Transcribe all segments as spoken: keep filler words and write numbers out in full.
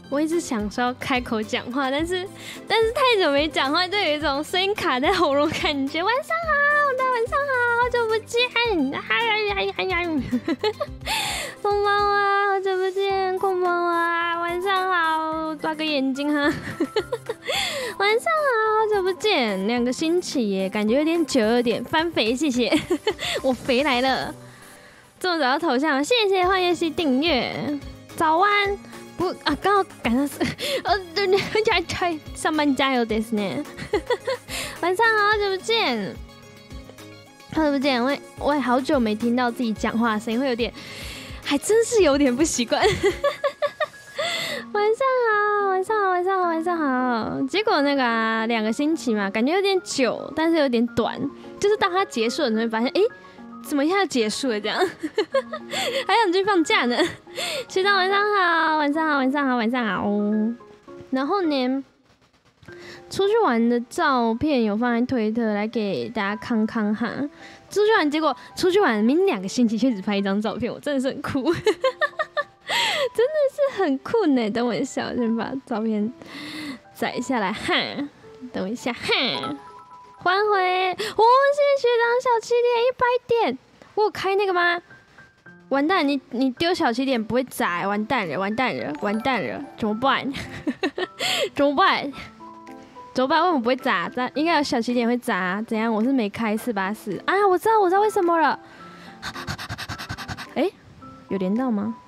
我一直想说要开口讲话，但是但是太久没讲话，就有一种声音卡在喉咙感觉。晚上好，大家晚上好，好久不见，哎呀呀呀呀！こんばんは，好久不见，こんばんは，晚上好，抓个眼睛哈。晚上好，好久不见，两个星期耶，感觉有点久，有点翻肥，谢谢，我肥来了。这么早的头像，谢谢欢迎西订阅，早安。不啊，刚好赶上是，呃，对对，加加上班加油ですね。晚上好，好久不见，好久不见，我我也好久没听到自己讲话的声音，会有点，还真是有点不习惯。晚上好，晚上好，晚上好，晚上好。结果那个啊，两个星期嘛，感觉有点久，但是有点短。就是当它结束了，你会发现，哎、欸，怎么一下就结束了？这样，还想去放假呢。学长晚上好，晚上好，晚上好，晚上好。然后呢，出去玩的照片有放在推特来给大家看看哈。出去玩，结果出去玩明两个星期却只拍一张照片，我真的是很酷。真的是很酷呢！等我一下，我先把照片载下来哈。等我一下哈，还回，哦，谢谢学长小起点一百点，我有开那个吗？完蛋，你你丢小起点不会砸，完蛋了，完蛋了，完蛋了，怎么办？怎么办？怎么办？为什么不会砸？砸应该有小起点会砸，怎样？我是没开四八四啊，我知道，我知道为什么了。哎、欸，有连到吗？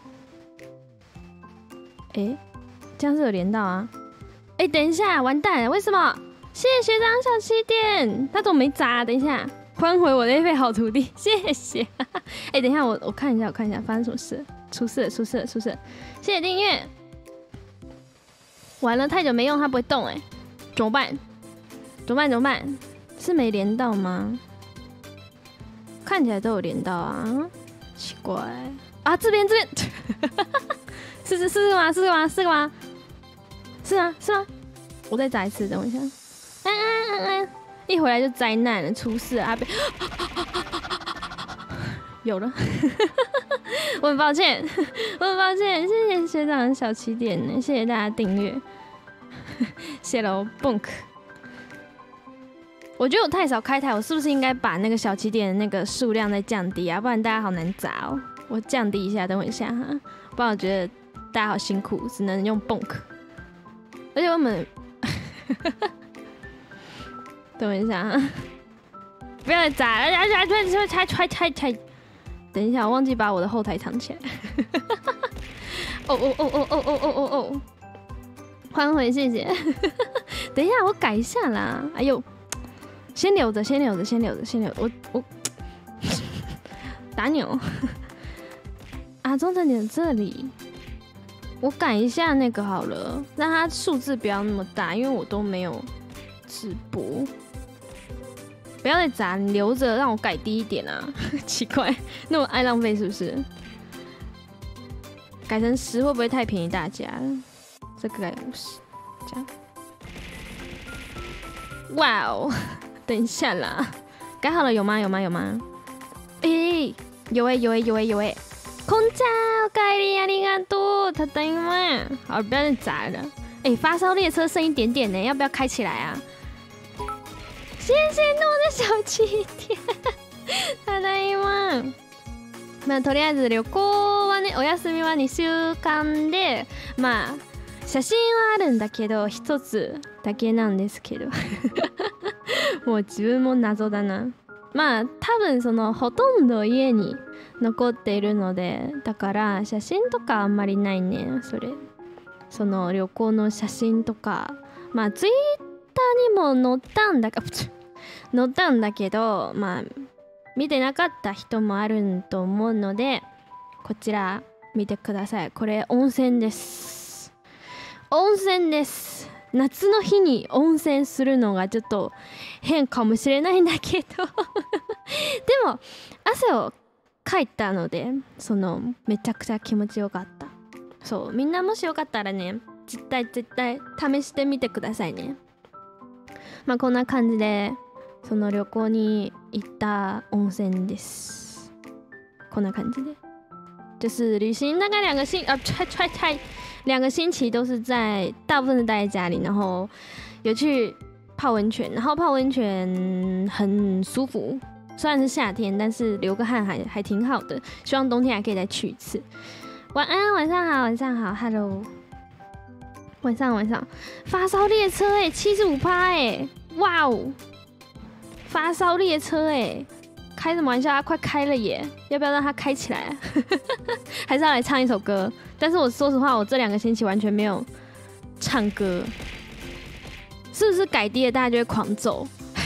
哎、欸，这样是有连到啊！哎、欸，等一下，完蛋了，为什么？谢谢学长小起点，他怎么没砸？等一下，欢回我的一位好徒弟，谢谢。哎、欸，等一下，我我看一下，我看一下，发生什么事？出事了，出事了，出事了！谢谢订阅。完了，太久没用，它不会动、欸，哎，怎么办？怎么办？怎么办？是没连到吗？看起来都有连到啊，奇怪啊，这边这边。是是是这个吗？是这个吗？是这个吗？是吗？是吗？我再砸一次，等我一下。嗯嗯嗯嗯，一回来就灾难了，出事了啊！有了，我很抱歉，我很抱歉，谢谢学长的小起点呢，谢谢大家订阅，谢喽 ，Bunk。我觉得我太少开台，我是不是应该把那个小起点的那个数量再降低啊？不然大家好难砸哦。我降低一下，等我一下哈，不然我觉得。大家好辛苦，只能用 bunk， 而且我们等我一下啊，不要再砸了，拆拆拆拆！等一下，我忘记把我的后台藏起来。哦哦哦哦哦哦哦哦哦！欢回，谢谢。等一下，我改一下啦。哎呦，先留着，先留着，先留着，先留着。我我打钮啊，中正点这里。我改一下那个好了，让它数字不要那么大，因为我都没有直播。不要再砸，你留着让我改低一点啊！奇怪，那么爱浪费是不是？改成十会不会太便宜大家了？这个改五十，这样。哇哦！等一下啦，改好了有吗？有吗？有吗？哎、欸，有哎、欸，有哎、欸，有哎、欸，有哎、欸。空家，おかえりありがとう，ただいま。好，不要再砸了。哎、欸，发烧列车剩一点点呢，要不要开起来啊？谢谢诺的小起点，ただいま。まあとりあえず旅行はね、お休みはにしゅうかんで、まあ写真はあるんだけど一つだけなんですけど、もう自分も謎だな。まあ多分そのほとんど家に残っているので、だから写真とかあんまりないね。それその旅行の写真とか、まあツイッターにも載ったんだか載ったんだけど、まあ見てなかった人もあると思うので、こちら見てください。これ温泉です。温泉です。夏の日に温泉するのがちょっと変かもしれないんだけどでも汗をかいたので、そのめちゃくちゃ気持ちよかった。そう、みんなもしよかったらね、絶対絶対試してみてくださいね。まあこんな感じで、その旅行に行った温泉です。こんな感じで。就是旅行大概两个星啊，拆拆拆两个星期都是在大部分是待在家里，然后有去泡温泉，然后泡温泉很舒服。虽然是夏天，但是流个汗还还挺好的。希望冬天还可以再去一次。晚安，晚上好，晚上好 ，Hello。晚上晚上，发烧列车哎、欸，七十五趴哎，哇哦！发烧列车哎、欸，开什么玩笑？它快开了耶！要不要让它开起来、啊？还是要来唱一首歌？但是我说实话，我这两个星期完全没有唱歌，是不是改低了大家就会狂走？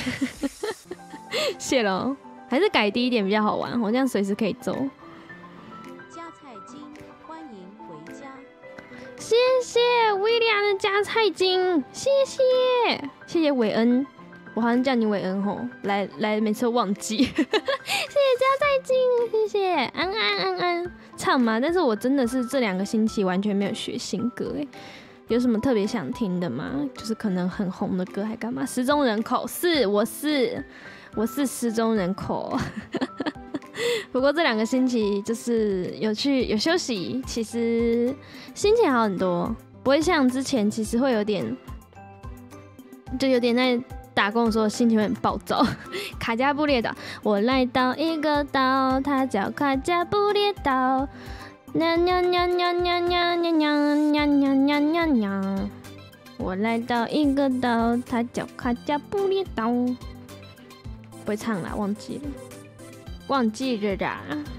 谢喽，还是改低一点比较好玩，我这样随时可以走。 加菜金，欢迎回家。 谢谢威廉的加菜金，谢谢谢谢韦恩，我好像叫你韦恩吼，来来每次都忘记。谢谢加菜金，谢谢安安安安唱嘛，但是我真的是这两个星期完全没有学新歌哎。有什么特别想听的吗？就是可能很红的歌还干嘛？失踪人口是我是我是失踪人口。不过这两个星期就是有去有休息，其实心情好很多，不会像之前其实会有点，就有点在打工的时候心情会很暴躁。卡加布列岛，我来到一个岛，它叫卡加布列岛。nha nha nha nha nha nha nha nha nha nha nha nha， 我来到一个岛，它叫卡加布列岛。不会唱啦，忘记了，忘记了啦。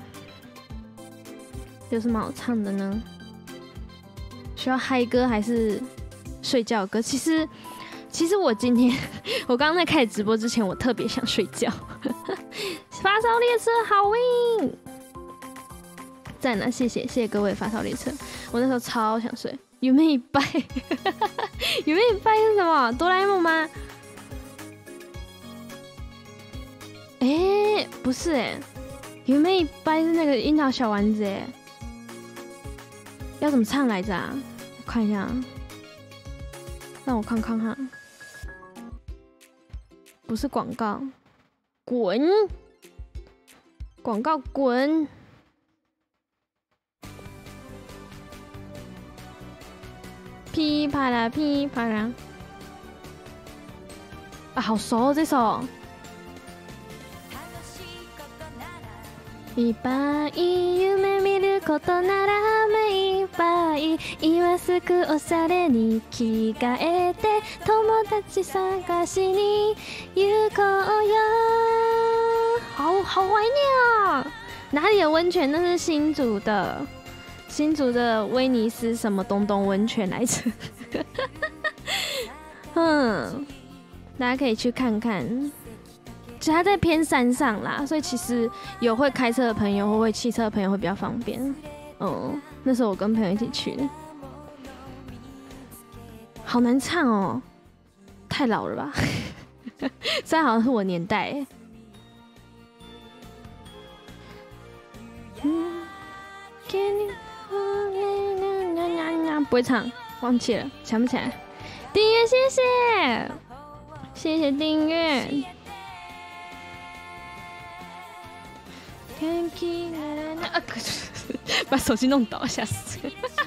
有什么好唱的呢？需要嗨歌还是睡觉歌？其实，其实我今天，我刚刚在开始直播之前，我特别想睡觉。发烧列车好运！赞了，谢谢谢谢各位发烧列车，我那时候超想睡。有没有一拜？有没有一拜是什么？哆啦 A 梦吗？哎、欸，不是哎、欸，有没有一拜是那个樱桃小丸子哎、欸，要怎么唱来着啊？我看一下，让我看看哈，不是广告，滚！广告滚！噼啪啦噼啪啦，啊，好熟、哦、这首。いっぱい夢見ることなら目いっぱい今すぐおしゃれに着替えて友達探しに行こうよ。好好怀念啊！哪里的温泉？那是新竹的。新竹的威尼斯什么东东温泉来着？嗯，大家可以去看看。其实它在偏山上啦，所以其实有会开车的朋友或会骑车的朋友会比较方便。嗯，那时候我跟朋友一起去的，好难唱哦，太老了吧？虽然好像是我年代耶。嗯，给你。不会唱，忘记了，想不起来。订阅，谢谢，谢谢订阅。把手机弄倒，吓死！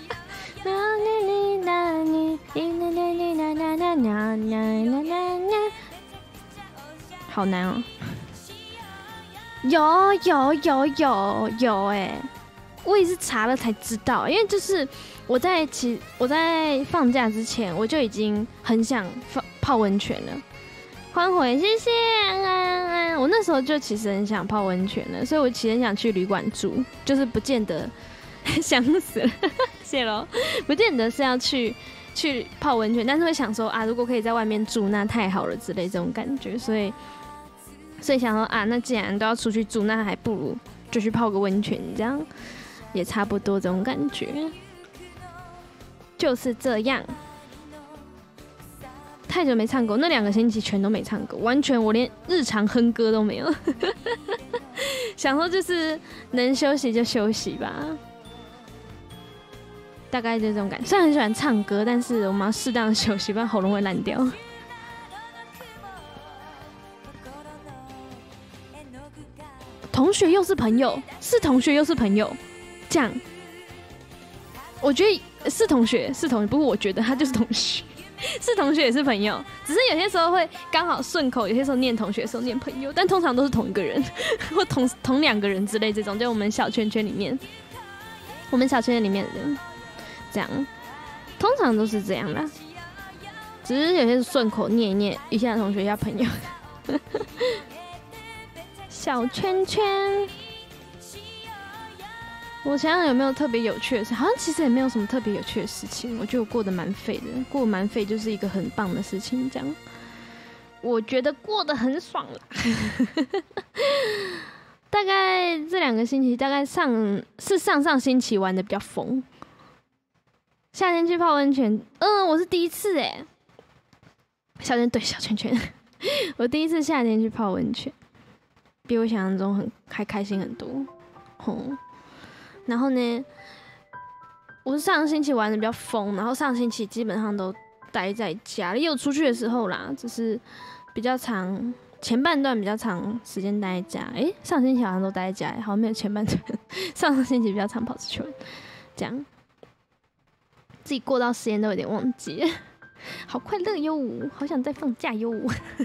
好难哦。有有有有有哎、欸！我也是查了才知道，因为就是我在其我在放假之前，我就已经很想泡泡温泉了。欢回，谢谢安安安。我那时候就其实很想泡温泉了，所以我其实很想去旅馆住，就是不见得想死了，谢喽，不见得是要去去泡温泉，但是会想说啊，如果可以在外面住，那太好了之类这种感觉，所以所以想说啊，那既然都要出去住，那还不如就去泡个温泉，这样也差不多这种感觉，就是这样。太久没唱歌，那两个星期全都没唱歌，完全我连日常哼歌都没有。想说就是能休息就休息吧，大概就这种感觉。虽然很喜欢唱歌，但是我们要适当的休息，不然喉咙会烂掉。同学又是朋友，是同学又是朋友，这样我觉得是同学，是同学，不过我觉得他就是同学，是同学也是朋友，只是有些时候会刚好顺口，有些时候念同学的时候念朋友，但通常都是同一个人或同同两个人之类这种，就我们小圈圈里面，我们小圈圈里面的人，这样，通常都是这样啦。只是有些是顺口念一念，一下同学一下朋友。小圈圈。我想想有没有特别有趣的事，好像其实也没有什么特别有趣的事情。我觉得我过得蛮废的，过得蛮废就是一个很棒的事情。这样，我觉得过得很爽啦。大概这两个星期，大概上是上上星期玩的比较疯。夏天去泡温泉，嗯，我是第一次哎。小圈对小圈圈，我第一次夏天去泡温泉，比我想象中很还开心很多。吼。然后呢，我是上个星期玩的比较疯，然后上星期基本上都待在家，也有出去的时候啦，只是比较长，前半段比较长时间待在家。哎、欸，上星期好像都待在家，好像没有前半段，上个星期比较常跑出去玩，这样自己过到时间都有点忘记，好快乐哟，好想再放假哟。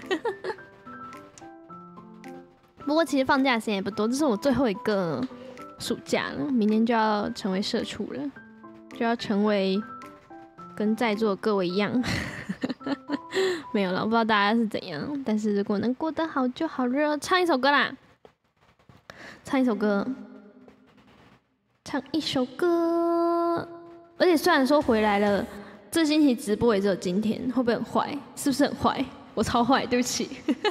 不过其实放假的时间也不多，这是我最后一个暑假了，明年就要成为社畜了，就要成为跟在座的各位一样。没有了，我不知道大家是怎样，但是如果能过得好就好了。唱一首歌啦，唱一首歌，唱一首歌。而且虽然说回来了，这星期直播也只有今天，会不会很坏？是不是很坏？我超坏，对不起。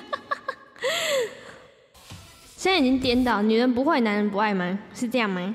现在已经颠倒，女人不坏，男人不爱吗？是这样吗？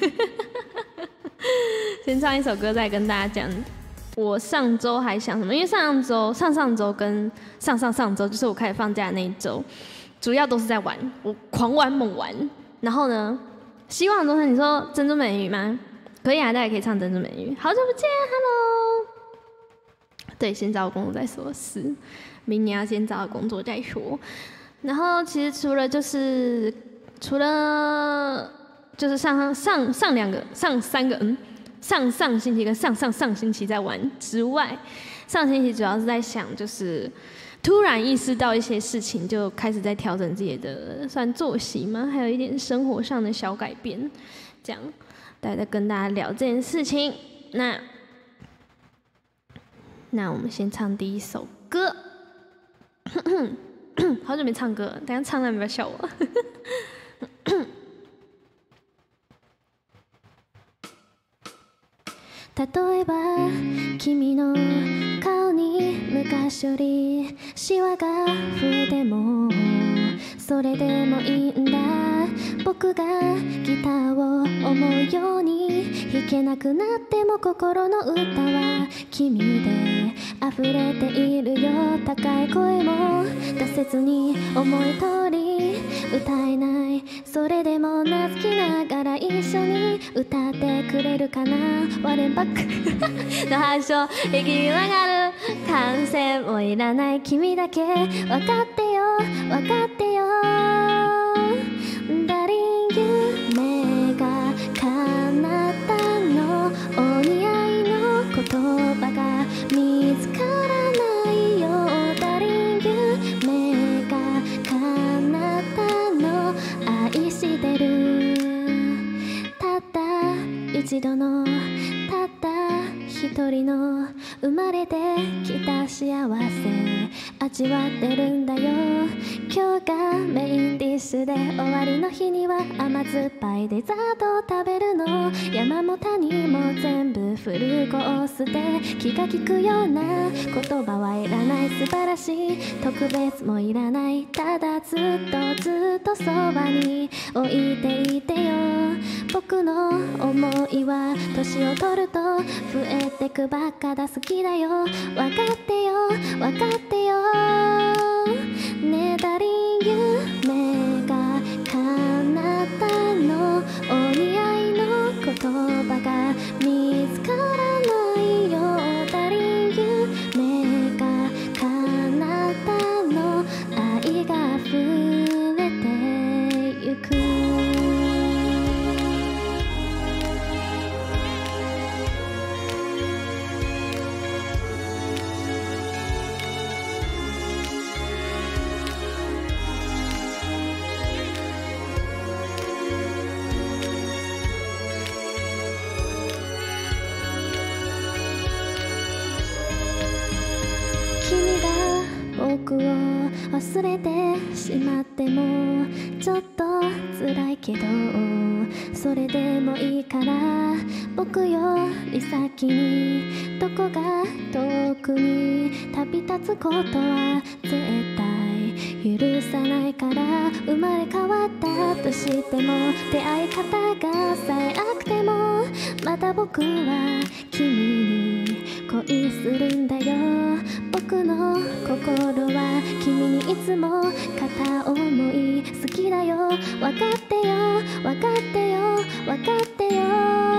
先唱一首歌，再跟大家讲。我上周还想什么？因为上上周、上上周跟上上上周，就是我开始放假的那一周，主要都是在玩，我狂玩猛玩。然后呢，希望中生，你说珍珠美人鱼吗？可以啊，大家可以唱珍珠美人鱼。好久不见 ，Hello。对，先找工作再说，是明年要先找工作再说。然后其实除了就是除了就是上上上两个上三个嗯上上星期跟上上上星期在玩之外，上星期主要是在想就是突然意识到一些事情，就开始在调整自己的算作息嘛，还有一点生活上的小改变，这样大家在跟大家聊这件事情。那那我们先唱第一首歌。好久没唱歌了，等一下唱了不要笑我。例えば君の顔に昔よりシワが増えてもそれでもいいんだ。僕がギターを思うように弾けなくなっても心の歌は君で溢れているよ。高い声も出せずに思い通り歌えない。それでも懐きながら一緒に歌ってくれるかな。割れんばっかの話を息に上がる。完成もいらない君だけ分かってよ分かってよ。ダリン夢が叶ったのお似合いの言葉が見つからないよ。ダリン夢が叶ったの愛してる。たった一度のたった一人の生まれてきた幸せ味わってるんだよ。今日がメインディッシュで終わりの日には甘酸っぱいデザートを食べるの。山も谷も全部フルコースで気が利くような言葉はいらない。素晴らしい特別もいらない。ただずっとずっとそばに置いていてよ。僕の思いは年を取ると増えてくばっかだ。好きだよ分かってよ分かってよ。ねだり夢が叶ったのお似合いの言葉が見つからないよ。だり夢が叶ったの愛が溢れてゆく。 僕を忘れてしまってもちょっと辛いけどそれでもいいから僕より先にどこが遠くに旅立つことは絶対許さないから生まれ変わったとしても出会い方が最悪でもまた僕は君に恋するんだよ僕の心は君にいつも片思い好きだよ分かってよ分かってよ分かってよ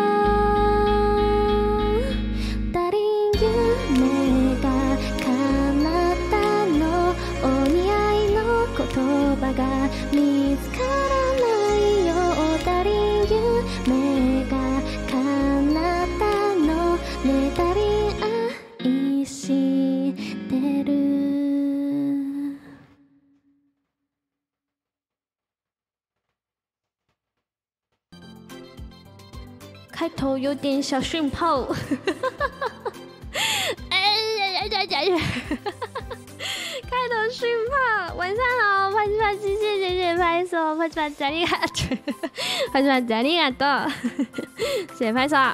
ダリン夢が叶ったのお似合いの言葉が見つからないよダリン夢が叶ったのねダリン愛してる开头有点小讯泡哎呀呀呀呀呀开头讯泡晚上好拍手拍机谢谢谢拍手拍手拍加利亚拍手拍加利亚的谢谢拍手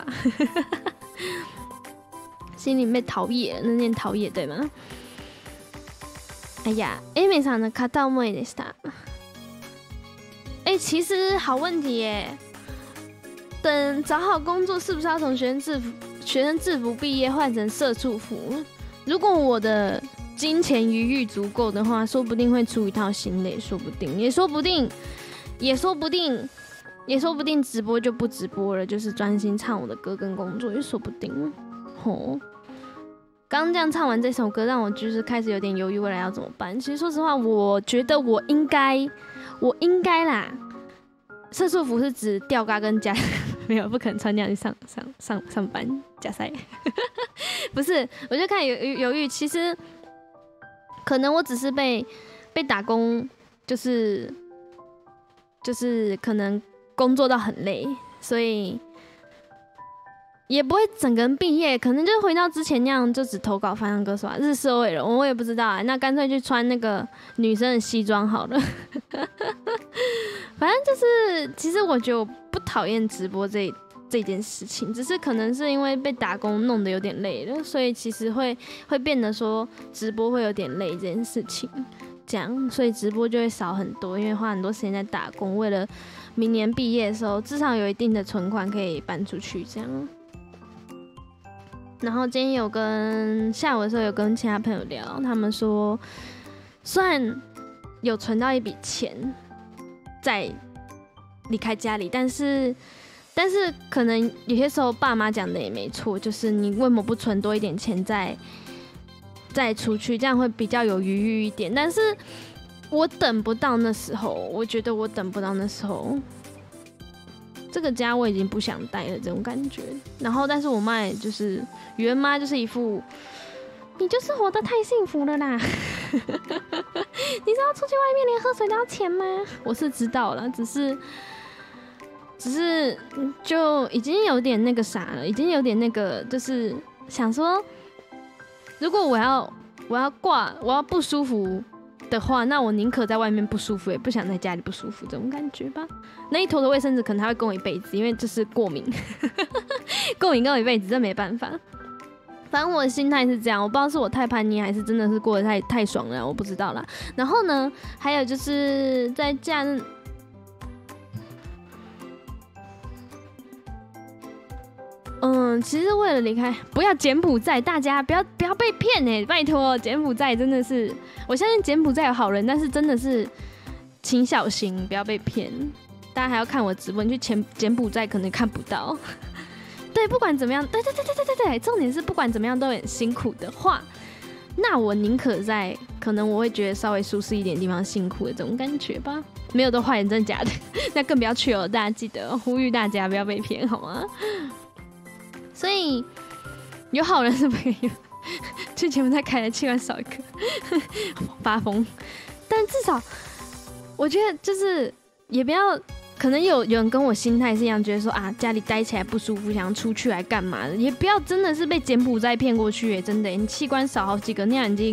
心里被陶冶那念陶冶对吗哎呀 Amy さんの片思いでした哎其实好问题耶等找好工作，是不是要从学生制服、学生制服毕业换成社畜服？如果我的金钱余裕足够的话，说不定会出一套新的，也说不定，也说不定，也说不定，也说不定直播就不直播了，就是专心唱我的歌跟工作，也说不定。吼，刚刚这样唱完这首歌，让我就是开始有点犹豫未来要怎么办。其实说实话，我觉得我应该，我应该啦。社畜服是指吊嘎跟加没有不可能穿这样去上上上上班加塞，不是，我就看犹犹豫，其实可能我只是被被打工，就是就是可能工作到很累，所以也不会整个人毕业，可能就回到之前那样，就只投稿翻唱歌手啊，日式欧美人，我也不知道啊，那干脆去穿那个女生的西装好了。反正就是，其实我觉得我不讨厌直播这这件事情，只是可能是因为被打工弄得有点累了，所以其实会会变得说直播会有点累这件事情，这样，所以直播就会少很多，因为花很多时间在打工，为了明年毕业的时候至少有一定的存款可以搬出去这样。然后今天有跟下午的时候有跟其他朋友聊，他们说虽然有存到一笔钱。在离开家里，但是但是可能有些时候爸妈讲的也没错，就是你为什么不存多一点钱再再出去，这样会比较有余裕一点。但是我等不到那时候，我觉得我等不到那时候，这个家我已经不想待了这种感觉。然后，但是我妈也就是原妈就是一副。你就是活得太幸福了啦！你知道出去外面连喝水都要钱吗？我是知道了，只是只是就已经有点那个啥了，已经有点那个，就是想说，如果我要我要挂我要不舒服的话，那我宁可在外面不舒服，也不想在家里不舒服，这种感觉吧。那一坨的卫生纸可能还会跟我一辈子，因为就是过敏，过敏跟我一辈子，这没办法。反正我的心态是这样，我不知道是我太叛逆，还是真的是过得太太爽了，我不知道啦。然后呢，还有就是在假日，嗯，其实为了离开，不要柬埔寨，大家不要不要被骗哎、欸，拜托，柬埔寨真的是，我相信柬埔寨有好人，但是真的是请小心，不要被骗。大家还要看我直播，你去柬柬埔寨可能看不到。对，不管怎么样，对对对对对对对，重点是不管怎么样都很辛苦的话，那我宁可在可能我会觉得稍微舒适一点的地方辛苦的这种感觉吧。没有的话，真的假的？那更不要去哦！大家记得呼吁大家不要被骗，好吗？所以有好人是不可以去柬埔寨开的，气管少一个，发疯。但至少我觉得就是也不要。可能有有人跟我心态是一样，觉得说啊家里待起来不舒服，想要出去来干嘛的，也不要真的是被柬埔寨骗过去耶，真的，你器官少好几个，那样已经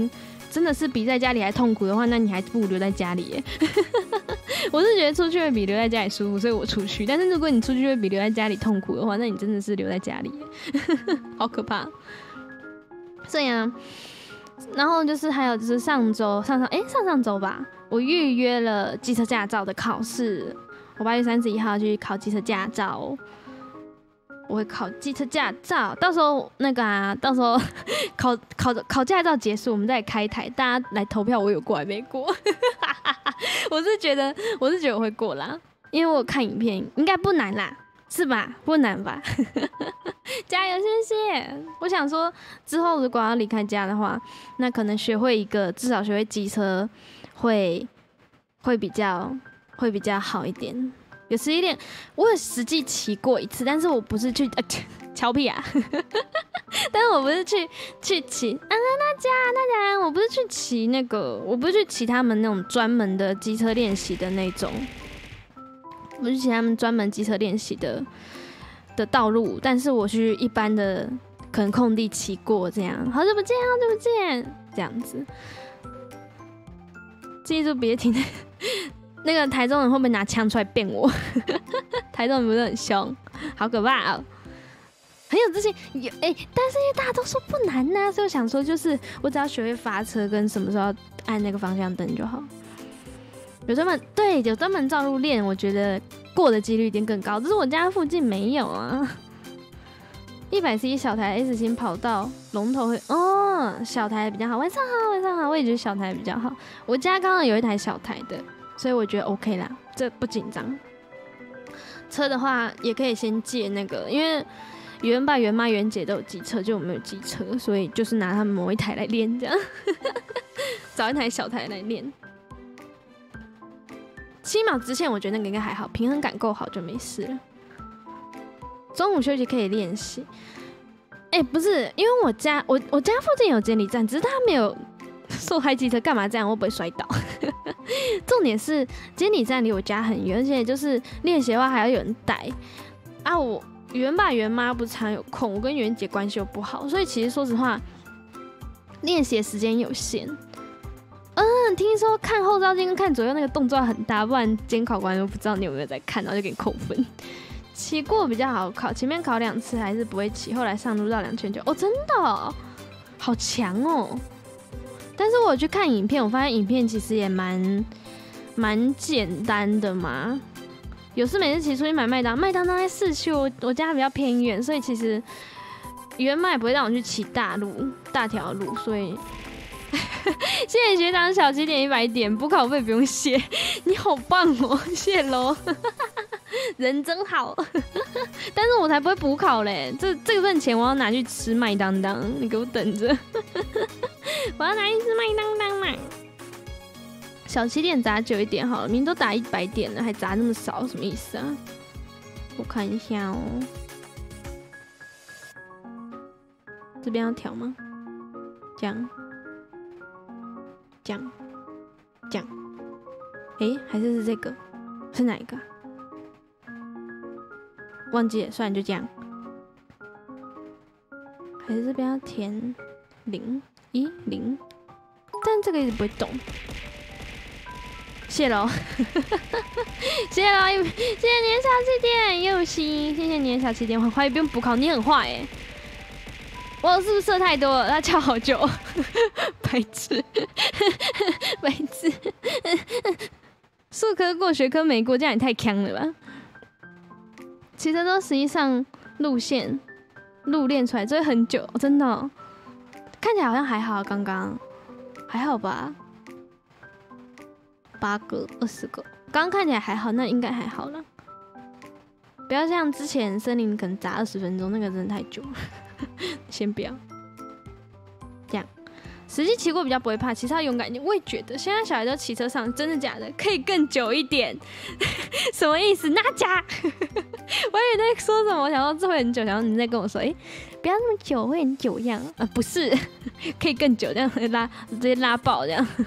真的是比在家里还痛苦的话，那你还不如留在家里耶。我是觉得出去会比留在家里舒服，所以我出去。但是如果你出去会比留在家里痛苦的话，那你真的是留在家里耶，好可怕。这样，然后就是还有就是上周上上哎、欸、上上周吧，我预约了机车驾照的考试，我八月三十一号去考机车驾照。我会考机车驾照，到时候那个啊，到时候考考考驾照结束，我们再开台，大家来投票，我有过还没过？我是觉得，我是觉得我会过啦，因为我看影片，应该不难啦，是吧？不难吧？加油，谢谢！我想说，之后如果要离开家的话，那可能学会一个，至少学会机车会会比较会比较好一点。有实际练，我有实际骑过一次，但是我不是去呃敲屁啊，但是我不是去去骑啊，大家大家，我不是去骑那个，我不是去骑他们那种专门的机车练习的那种，不是骑他们专门机车练习的的道路，但是我去一般的可能空地骑过，这样好久不见，好久不见，这样子，记住别停。那个台中人会不会拿枪出来变我？台中人不是很凶，好可怕哦！很有自信，有哎、欸，但是因为大家都说不难呐、啊，所以我想说，就是我只要学会发车跟什么时候要按那个方向灯就好。有专门对有专门照路练，我觉得过的几率一定更高。只是我家附近没有啊。一百 C 小台 S 型跑道龙头会哦，小台比较好。晚上好，晚上好，我也觉得小台比较好。我家刚刚有一台小台的。所以我觉得 OK 啦，这不紧张。车的话也可以先借那个，因为元爸、元妈、元姐都有机车，就我没有机车，所以就是拿他们某一台来练，这样找一台小台来练。七秒直线我觉得那个应该还好，平衡感够好就没事了。中午休息可以练习。哎、欸，不是，因为我家我我家附近有监理站，只是他没有受害机车，干嘛这样？会不会摔倒？重点是监理站离我家很远，而且就是练习的话还要有人带啊。我元爸元妈不常有空，我跟元姐关系又不好，所以其实说实话，练习的时间有限。嗯，听说看后照镜跟看左右那个动作很大，不然监考官都不知道你有没有在看，然后就给你扣分。骑过比较好考，前面考两次还是不会骑，后来上路绕两圈就哦，真的哦好强哦。但是我去看影片，我发现影片其实也蛮蛮简单的嘛。有时每次骑出去买麦当，麦当当在市区，我我家比较偏远，所以其实原麦不会让我去骑大路、大条路，所以谢谢学长小起点一百点，补考费不用谢，你好棒哦，谢喽，人真好。但是我才不会补考嘞，这这份钱我要拿去吃麦当当，你给我等着。我要拿去吃麦当当嘛。小起点砸久一点好了，明明都打一百点了，还砸那么少，什么意思啊？我看一下哦，这边要调吗？这样，这样，这样。哎、欸，还是是这个？是哪一个、啊？忘记了，算了，就这样。还是这边要填零一零，但这个一直不会动。谢喽，谢谢喽，谢谢你的小起点，佑希，谢谢你的小起点，我怀疑不用补考，你很坏哎，我是不是射太多了？他翘好久，白痴，白痴，数科过学科没过，这样也太强了吧？骑车都实际上路线路练出来，这会很久，真的、哦，看起来好像还好，刚刚还好吧？八个、二十个，刚刚看起来还好，那应该还好了。不要像之前森林可能砸二十分钟，那个真的太久了。先不要，这样实际骑过比较不会怕，其实要勇敢一点。我也觉得现在小孩都骑车上，真的假的？可以更久一点？什么意思？那假？我以为在说什么，我想说这会很久，然后你在跟我说，哎、欸，不要那么久，会很久一样。啊，不是，可以更久，这样拉直接拉爆这样。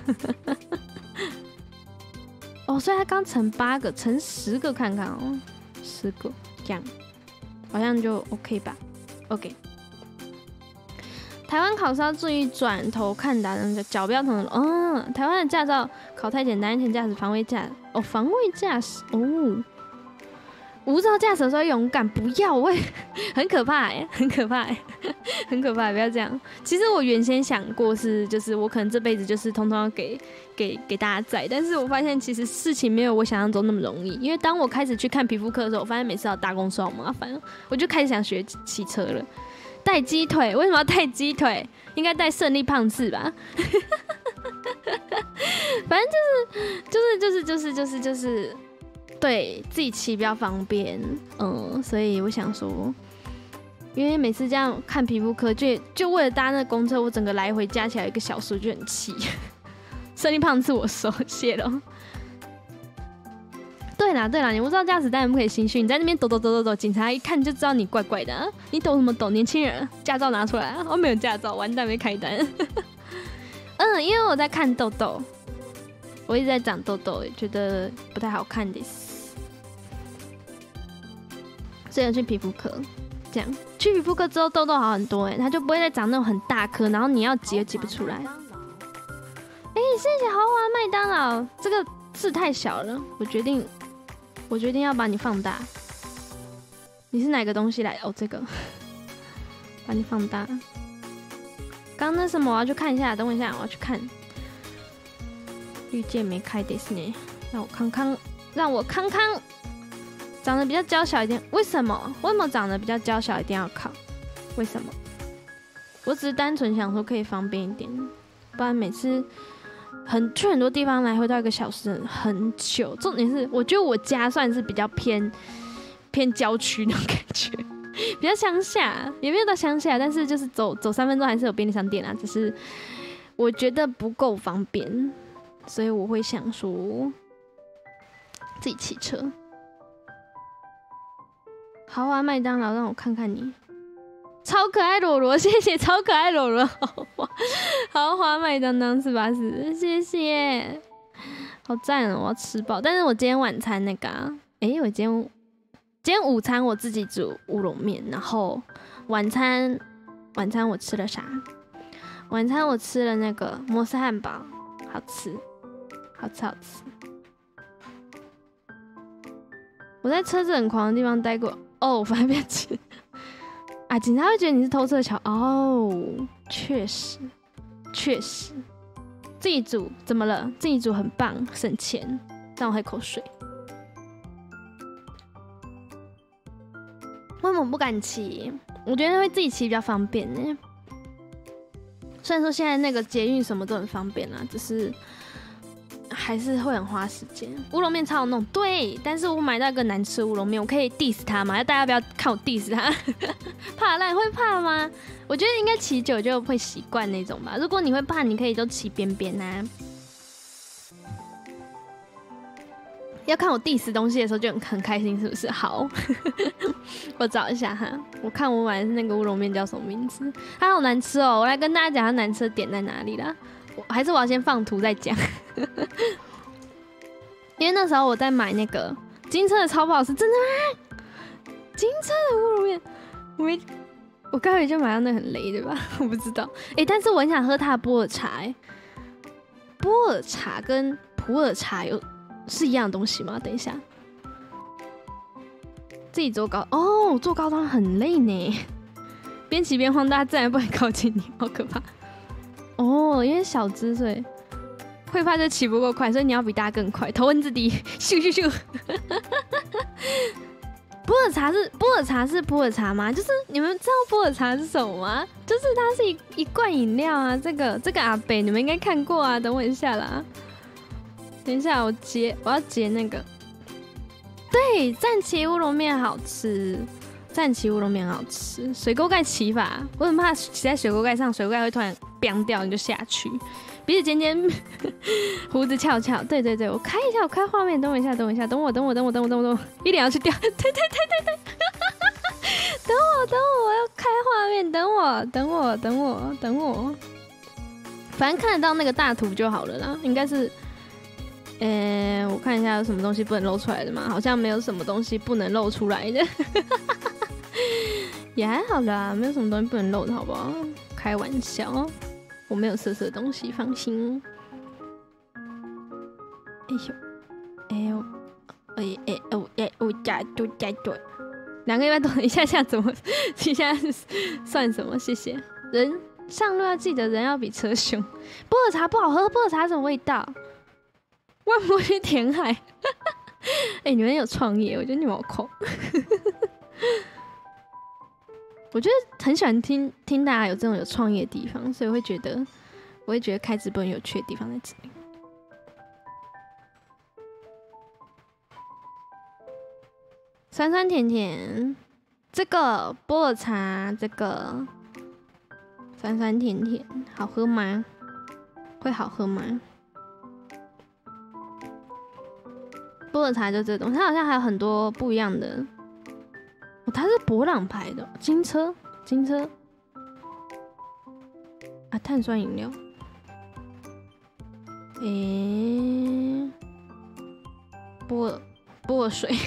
哦，所以他刚乘八个，乘十个看看哦，十个这样，好像就 OK 吧 ？OK。 台湾考试要注意转头看达人，脚不要同哦。台湾的驾照考太简单，安全驾驶、防卫驾哦，防卫驾驶哦。无照驾驶的时候勇敢，不要，我也很可怕哎、欸，很可怕哎、欸，很可怕，不要这样。其实我原先想过是，就是我可能这辈子就是通通要给给给大家载，但是我发现其实事情没有我想象中那么容易。因为当我开始去看皮肤科的时候，我发现每次要搭公车好麻烦，我就开始想学骑车了。带鸡腿，为什么要带鸡腿？应该带胜利胖次吧。反正就是就是就是就是就是。对自己骑比较方便，嗯，所以我想说，因为每次这样看皮肤科，就就为了搭那公车，我整个来回加起来一个小时，我就很气。胜利胖次我手谢了。对啦对啦，你不知道驾驶当然不可以心虚，你在那边抖抖抖抖抖，警察一看就知道你怪怪的、啊。你抖什么抖？年轻人，驾照拿出来啊！我没有驾照，完蛋没开单。嗯，因为我在看痘痘，我一直在长痘痘，觉得不太好看的。所以要去皮肤科，这样去皮肤科之后痘痘好很多哎、欸，它就不会再长那种很大颗，然后你要挤又挤不出来。哎、欸，谢谢豪华麦当劳，这个字太小了，我决定，我决定要把你放大。你是哪个东西来？哦，这个，把你放大。刚刚那什么，我要去看一下，等我一下，我要去看。绿箭没开的是呢，让我康康，让我康康。长得比较娇小一点，为什么？为什么长得比较娇小一定要考？为什么？我只是单纯想说可以方便一点，不然每次很去很多地方来回到一个小时很久。重点是，我觉得我家算是比较偏偏郊区那种感觉，比较乡下，也没有到乡下，但是就是走走三分钟还是有便利商店啊，只是我觉得不够方便，所以我会想说自己骑车。豪华麦当劳，让我看看你，超可爱罗罗，谢谢，超可爱罗罗，豪华麦当当是吧？是，谢谢，好赞哦！我要吃饱，但是我今天晚餐那个、啊，哎、欸，我今天今天午餐我自己煮乌龙面，然后晚餐晚餐我吃了啥？晚餐我吃了那个摩斯汉堡，好吃，好吃，好吃。我在车子很狂的地方待过。哦，反正别吃啊！警察会觉得你是偷车桥哦，确实，确实，自己煮怎么了？自己煮很棒，省钱。让我喝口水。为什么不敢骑？我觉得会自己骑比较方便呢。虽然说现在那个捷运什么都很方便啦，只是还是会很花时间。乌龙面超好弄，对，但是我买到一个难吃的乌龙面，我可以 diss 它吗？大家不要看我 diss 它，怕烂会怕吗？我觉得应该骑久就会习惯那种吧。如果你会怕，你可以就骑边边啊。要看我 diss 东西的时候就很很开心，是不是？好，我找一下哈，我看我买的是那个乌龙面叫什么名字？它好难吃哦，我来跟大家讲它难吃的点在哪里啦。还是我要先放图再讲，因为那时候我在买那个金车的超不好吃，真的吗？金车的乌龙面，我没，我刚才就买到那很雷的吧？我不知道，哎、欸，但是我很想喝它的波尔茶、欸，波尔茶跟普洱茶有是一样的东西吗？等一下，自己做高哦，做高端很累呢，边骑边晃，大家自然不能靠近你，好可怕。哦，因为小只，所以会怕就骑不够快，所以你要比大家更快，头文字 D， 咻咻咻。普洱茶是普洱茶是普洱茶吗？就是你们知道普洱茶是什么吗？就是它是一一罐饮料啊，这个这个阿北你们应该看过啊。等我一下啦，等一下我截我要截那个，对，赞岐乌龙面好吃。赞岐乌龙面好吃，水沟盖骑法，我很怕骑在水沟盖上，水沟盖会突然崩掉，你就下去。鼻子尖尖，胡子翘翘，对对对，我开一下，我开画面，等我一下，等我一下，等我，等我，等我，等我，等我，等我，一脸要去掉，对对对对对，等我，等我，我要开画面，等我，等我，等我，等我，反正看得到那个大图就好了啦，应该是。呃、欸，我看一下有什么东西不能露出来的吗？好像没有什么东西不能露出来的，也还好啦，没有什么东西不能露的，好不好？ 开玩笑，我没有色色的东西，放心。哎呦，哎呦，哎哎哦哎哦加多加多，两个礼拜多，一下下怎么？一下算什么？谢谢。人上路要记得人要比车凶。波尔茶不好喝，波尔茶什么味道？万不去填海。哎、欸，你们有创业，我觉得你们好酷。我觉得很喜欢听听大家有这种有创业的地方，所以我会觉得，我会觉得开直播很有趣的地方在这里。酸酸甜甜，这个波尔茶，这个酸酸甜甜，好喝吗？会好喝吗？波尔茶就这个东西，它好像还有很多不一样的。哦，它是博朗牌的金车，金车啊，碳酸饮料。诶、欸，波尔波尔水，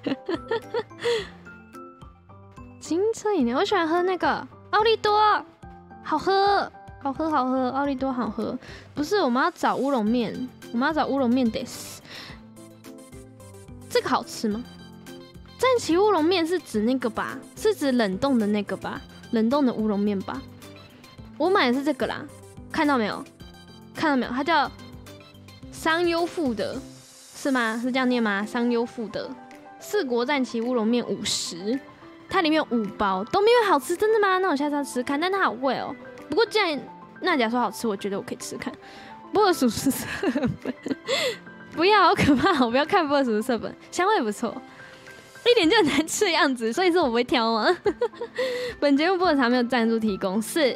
金车饮料，我喜欢喝那个奥利多，好喝，好喝，好喝，奥利多好喝。不是，我们要找乌龙面，我们要找乌龙面得死。这个好吃吗？战旗乌龙面是指那个吧？是指冷冻的那个吧？冷冻的乌龙面吧？我买的是这个啦，看到没有？看到没有？它叫商优富的，是吗？是这样念吗？商优富的四国战旗乌龙面五十，它里面有五包，都没有好吃，真的吗？那我下次要吃看，但它好贵哦。不过既然娜姐说好吃，我觉得我可以吃看。波尔叔叔色本，不要，好可怕！我不要看波尔叔叔色本，香味不错，一点就很难吃的样子，所以是我不会挑吗？本节目波尔茶没有赞助提供，是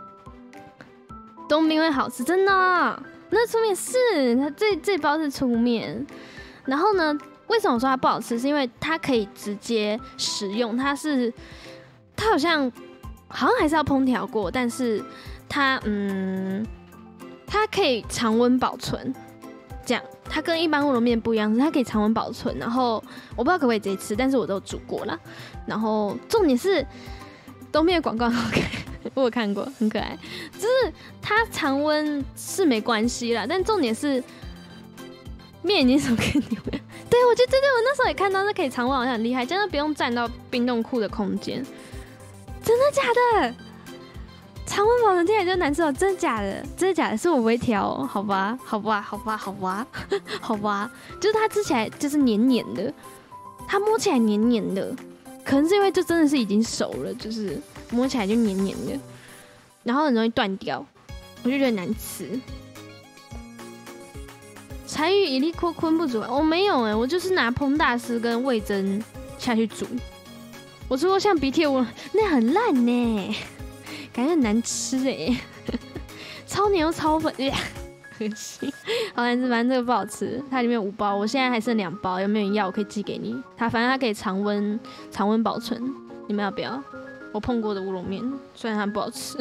冬冰会好吃，真的、啊。那粗面是它这这包是粗面，然后呢，为什么我说它不好吃？是因为它可以直接食用，它是它好像好像还是要烹调过，但是它嗯，它可以常温保存。这样，它跟一般乌龙面不一样，是它可以常温保存。然后我不知道可不可以直接吃，但是我都煮过啦。然后重点是冬面的广告很好看，我有看过，很可爱。就是它常温是没关系啦，但重点是面已经什么给你们？对，我觉得对对，我那时候也看到，那可以常温好像很厉害，真的不用占到冰冻库的空间。真的假的？常温保存听起来就难吃哦，真的假的？真的假的？是我不会挑哦，好吧，好吧，好吧，好吧，好吧，就是它吃起来就是黏黏的，它摸起来黏黏的，可能是因为就真的是已经熟了，就是摸起来就黏黏的，然后很容易断掉，我就觉得难吃。柴鱼一粒坤坤不煮，我、哦、没有哎、欸，我就是拿烹大师跟味噌下去煮。我吃过像鼻涕乌那很烂呢、欸。感觉很难吃哎、欸，超黏又超粉，恶心，好难吃。反正这个不好吃，它里面有五包，我现在还剩两包，有没有人要？我可以寄给你。它反正它可以常温常温保存，你们要不要？我碰过的乌龙面，虽然它不好吃，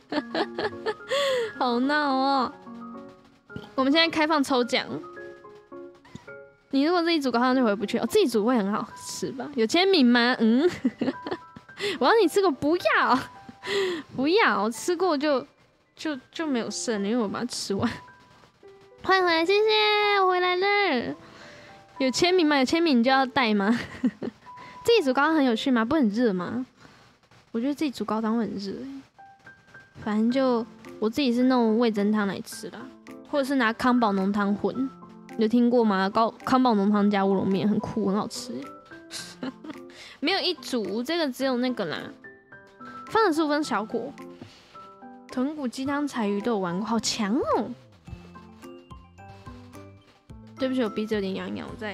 好闹哦。我们现在开放抽奖，你如果自己煮高汤就回不去哦，自己煮会很好吃吧？有签名吗？嗯，我让你吃过，不要。不要，我吃过就就就没有剩了，因为我把它吃完。欢迎回来，谢谢，我回来了。有签名吗？有签名你就要带吗？自己煮高汤很有趣吗？不很热吗？我觉得自己煮高汤会很热、欸。反正就我自己是弄味噌汤来吃啦，或者是拿康宝浓汤混，有听过吗？高康宝浓汤加乌龙面很酷，很好吃、欸。没有一煮，这个只有那个啦。放了十五分小果，豚骨鸡汤柴鱼都有玩过，好强哦！对不起，我鼻子有点痒痒，我在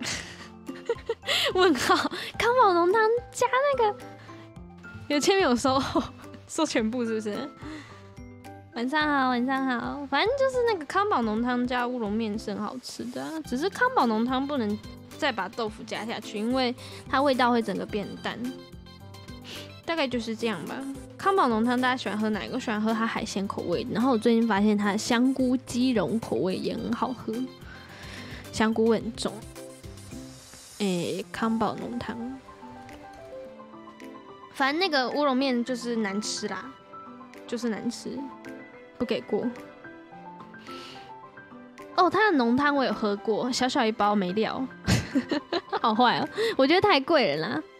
问号。康宝浓汤加那个有签名有收收全部是不是？晚上好，晚上好，反正就是那个康宝浓汤加乌龙面是很好吃的、啊，只是康宝浓汤不能再把豆腐加下去，因为它味道会整个变淡。大概就是这样吧。康宝浓汤大家喜欢喝哪一个？我喜欢喝它海鲜口味的，然后我最近发现它的香菇鸡茸口味也很好喝，香菇味很重。诶、欸，康宝浓汤，反正那个乌龙面就是难吃啦， 就是难吃，不给过。哦，它的浓汤我有喝过，小小一包没料，好坏哦，我觉得太贵了啦。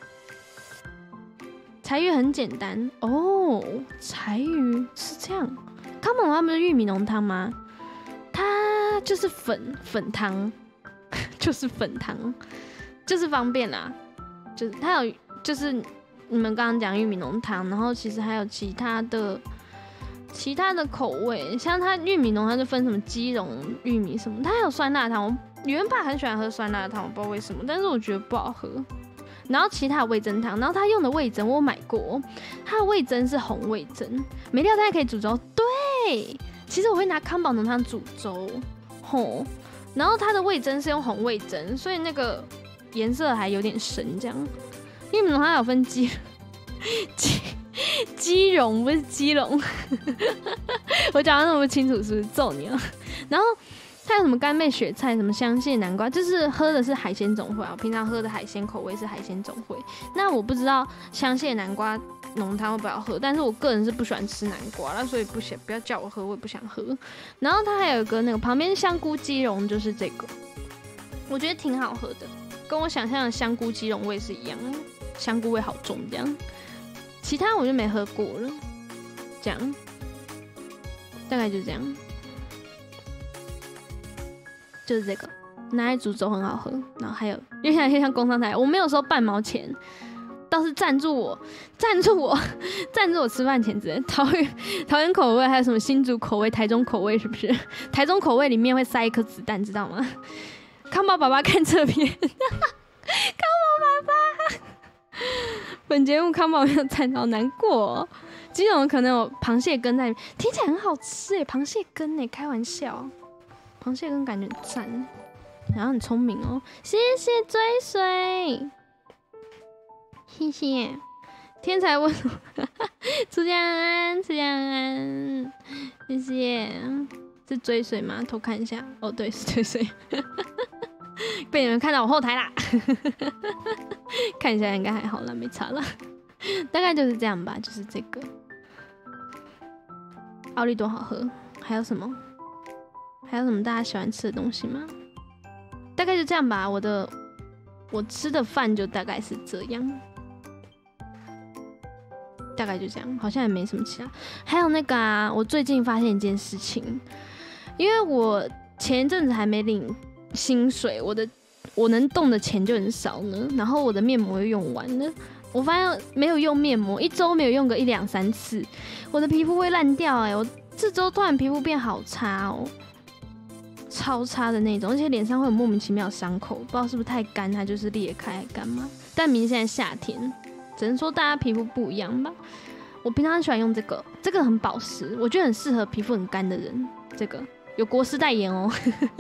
柴鱼很简单哦，柴鱼是这样。康宝它不是玉米浓汤吗？它就是粉粉汤，就是粉汤，就是方便啦。就是它有，就是你们刚刚讲玉米浓汤，然后其实还有其他的。其他的口味，像它玉米浓，它就分什么鸡茸、玉米什么，它还有酸辣汤。我原本很喜欢喝酸辣汤，我不知道为什么，但是我觉得不好喝。然后其他的味噌汤，然后它用的味噌我有买过，它的味噌是红味噌，没料到还可以煮粥。对，其实我会拿康宝浓汤煮粥，吼。然后它的味噌是用红味噌，所以那个颜色还有点深，这样。玉米浓它有分鸡鸡。鸡茸不是鸡茸，我讲的那么清楚是不是揍你了？然后它有什么干贝雪菜、什么香蟹南瓜，就是喝的是海鲜总会啊。我平常喝的海鲜口味是海鲜总会。那我不知道香蟹南瓜浓汤会不会好喝，但是我个人是不喜欢吃南瓜啦，所以不想不要叫我喝，我也不想喝。然后它还有一个那个旁边香菇鸡茸，就是这个，我觉得挺好喝的，跟我想象的香菇鸡茸味是一样的，香菇味好重这样。其他我就没喝过了，这样，大概就这样，就是这个拿来煮粥很好喝。然后还有，因为像像工商台，我没有收半毛钱，倒是赞助我，赞助我，赞助我吃饭钱之类。桃园桃园口味还有什么新竹口味、台中口味是不是？台中口味里面会塞一颗子弹，知道吗？康宝爸爸看这边，康宝爸爸。本节目康宝没有赞到，难过、哦。鸡茸可能有螃蟹羹在里面，听起来很好吃哎，螃蟹羹哎，开玩笑，螃蟹羹感觉很赞，然后很聪明哦，谢谢追随，谢谢天才问出江安，出江安，谢谢，是追随吗？偷看一下，哦对，是追随。被你们看到我后台啦，看一下应该还好啦，没差啦，大概就是这样吧，就是这个。奥利多好喝，还有什么？还有什么大家喜欢吃的东西吗？大概就这样吧，我的我吃的饭就大概是这样，大概就这样，好像也没什么其他。还有那个啊，我最近发现一件事情，因为我前一阵子还没领薪水，我的我能动的钱就很少呢，然后我的面膜又用完了，我发现没有用面膜，一周没有用个一两三次，我的皮肤会烂掉哎、欸！我这周突然皮肤变好差哦，超差的那种，而且脸上会有莫名其妙的伤口，不知道是不是太干，它就是裂开还干嘛？但明明现在夏天，只能说大家皮肤不一样吧。我平常很喜欢用这个，这个很保湿，我觉得很适合皮肤很干的人，这个。有国师代言哦，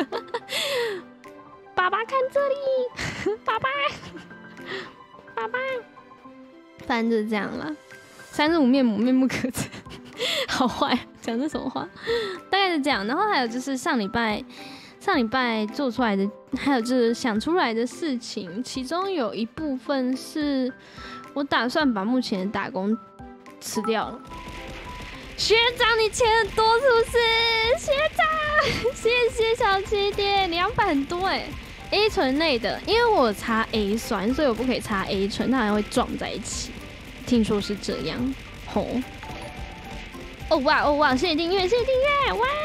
爸爸看这里，爸爸，爸爸，反正就是这样啦。三十五面膜，面目可憎，好坏，讲这什么话？大概是这样。然后还有就是上礼拜，上礼拜做出来的，还有就是想出来的事情，其中有一部分是我打算把目前的打工吃掉了。学长，你钱很多是不是？学长，谢谢小七爹，两百很多哎、欸。A 醇类的，因为我擦 A 酸，所以我不可以擦 A 醇，它还会撞在一起。听说是这样，吼。哦哇哦哇，谢谢订阅，谢谢订阅，哇！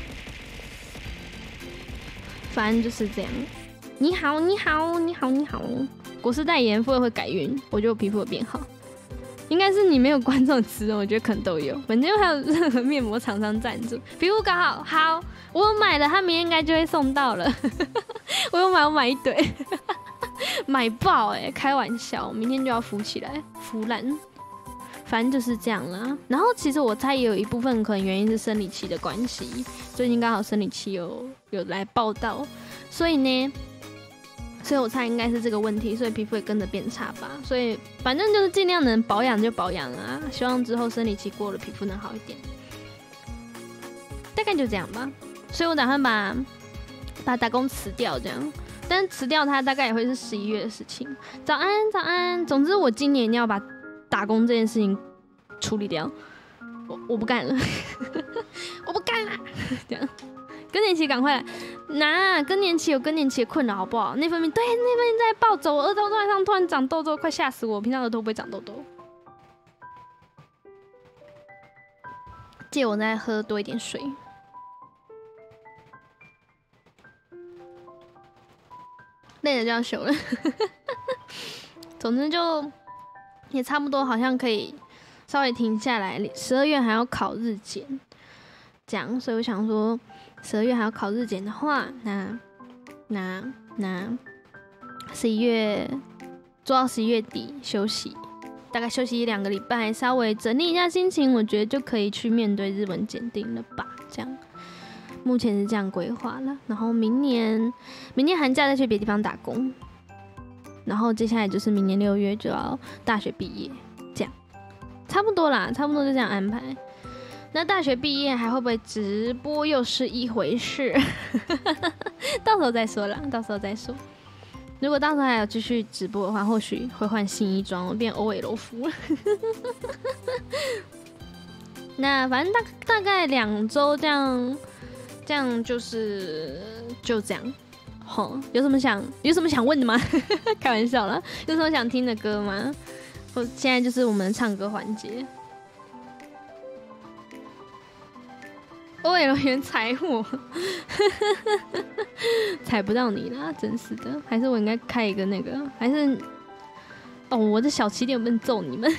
反正就是这样。你好，你好，你好，你好。国师代言，富会改运，我觉得我皮肤会变好。应该是你没有观众吃的，我觉得可能都有。反正还有任何面膜厂商赞助，皮肤刚好好，我有买了，他明天应该就会送到了。我有买，我买一堆，买爆哎、欸，开玩笑，明天就要敷起来，敷烂。反正就是这样啦。然后其实我猜也有一部分可能原因是生理期的关系，最近刚好生理期有有来报道，所以呢。所以我猜应该是这个问题，所以皮肤也跟着变差吧。所以反正就是尽量能保养就保养啊，希望之后生理期过了皮肤能好一点。大概就这样吧。所以我打算把把打工辞掉，这样。但是辞掉它大概也会是十一月的事情。早安，早安。总之我今年要把打工这件事情处理掉。 我我不干了，我不干了，这样。更年期赶快来，那更年期有更年期的困扰好不好？内分泌对，内分泌在暴走，我额头突然上突然长痘痘，快吓死我！平常额头不会长痘痘。借我再喝多一点水。累了就要休了。总之就也差不多，好像可以稍微停下来。十二月还要考日检，这样，所以我想说，十二月还要考日检的话，那那那十一月做到十一月底休息，大概休息一两个礼拜，稍微整理一下心情，我觉得就可以去面对日文检定了吧？这样。目前是这样规划了，然后明年明年寒假再去别地方打工，然后接下来就是明年六月就要大学毕业，这样差不多啦，差不多就这样安排。那大学毕业还会不会直播又是一回事，到时候再说啦，到时候再说。如果到时候还有继续直播的话，或许会换新衣装，我变欧维罗夫了。那反正大大概两周这样。这样就是就这样，吼，有什么想有什么想问的吗？开玩笑啦，有什么想听的歌吗？我现在就是我们的唱歌环节。O L 员踩我，踩不到你啦，真是的。还是我应该开一个那个，还是哦，我的小起点不能揍你们。